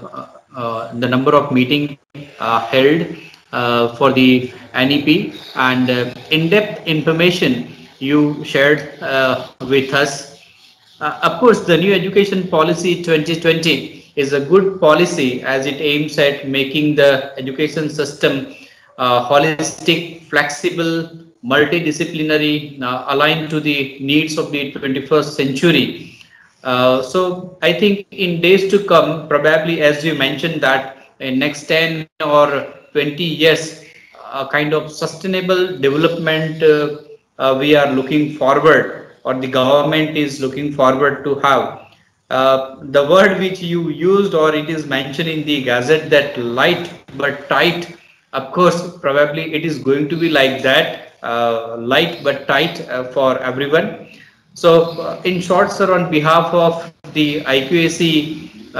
the number of meeting held for the NEP, and in-depth information you shared with us. Of course, the new education policy 2020 is a good policy as it aims at making the education system holistic, flexible, multidisciplinary, aligned to the needs of the 21st century. So I think in days to come, probably as you mentioned that in next 10 or 20 years, a kind of sustainable development we are looking forward, or the government is looking forward to have. The word which you used, or it is mentioned in the Gazette, that light but tight, of course, probably it is going to be like that, light but tight for everyone. So in short, sir, on behalf of the IQAC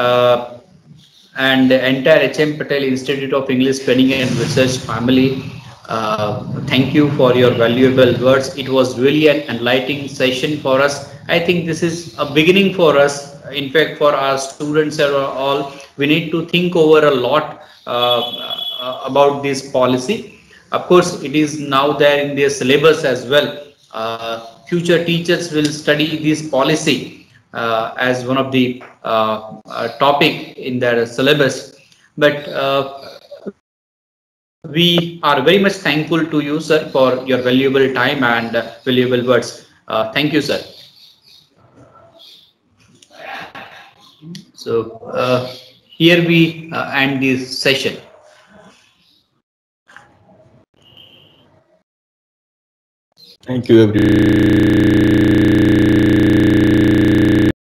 and the entire HM Patel Institute of English Training and Research family, thank you for your valuable words. It was really an enlightening session for us. I think this is a beginning for us. In fact, for our students and all, we need to think over a lot about this policy. Of course, it is now there in their syllabus as well. Future teachers will study this policy as one of the topic in their syllabus. But We are very much thankful to you, sir, for your valuable time and valuable words. Thank you, sir. So here we end this session. Thank you, everyone.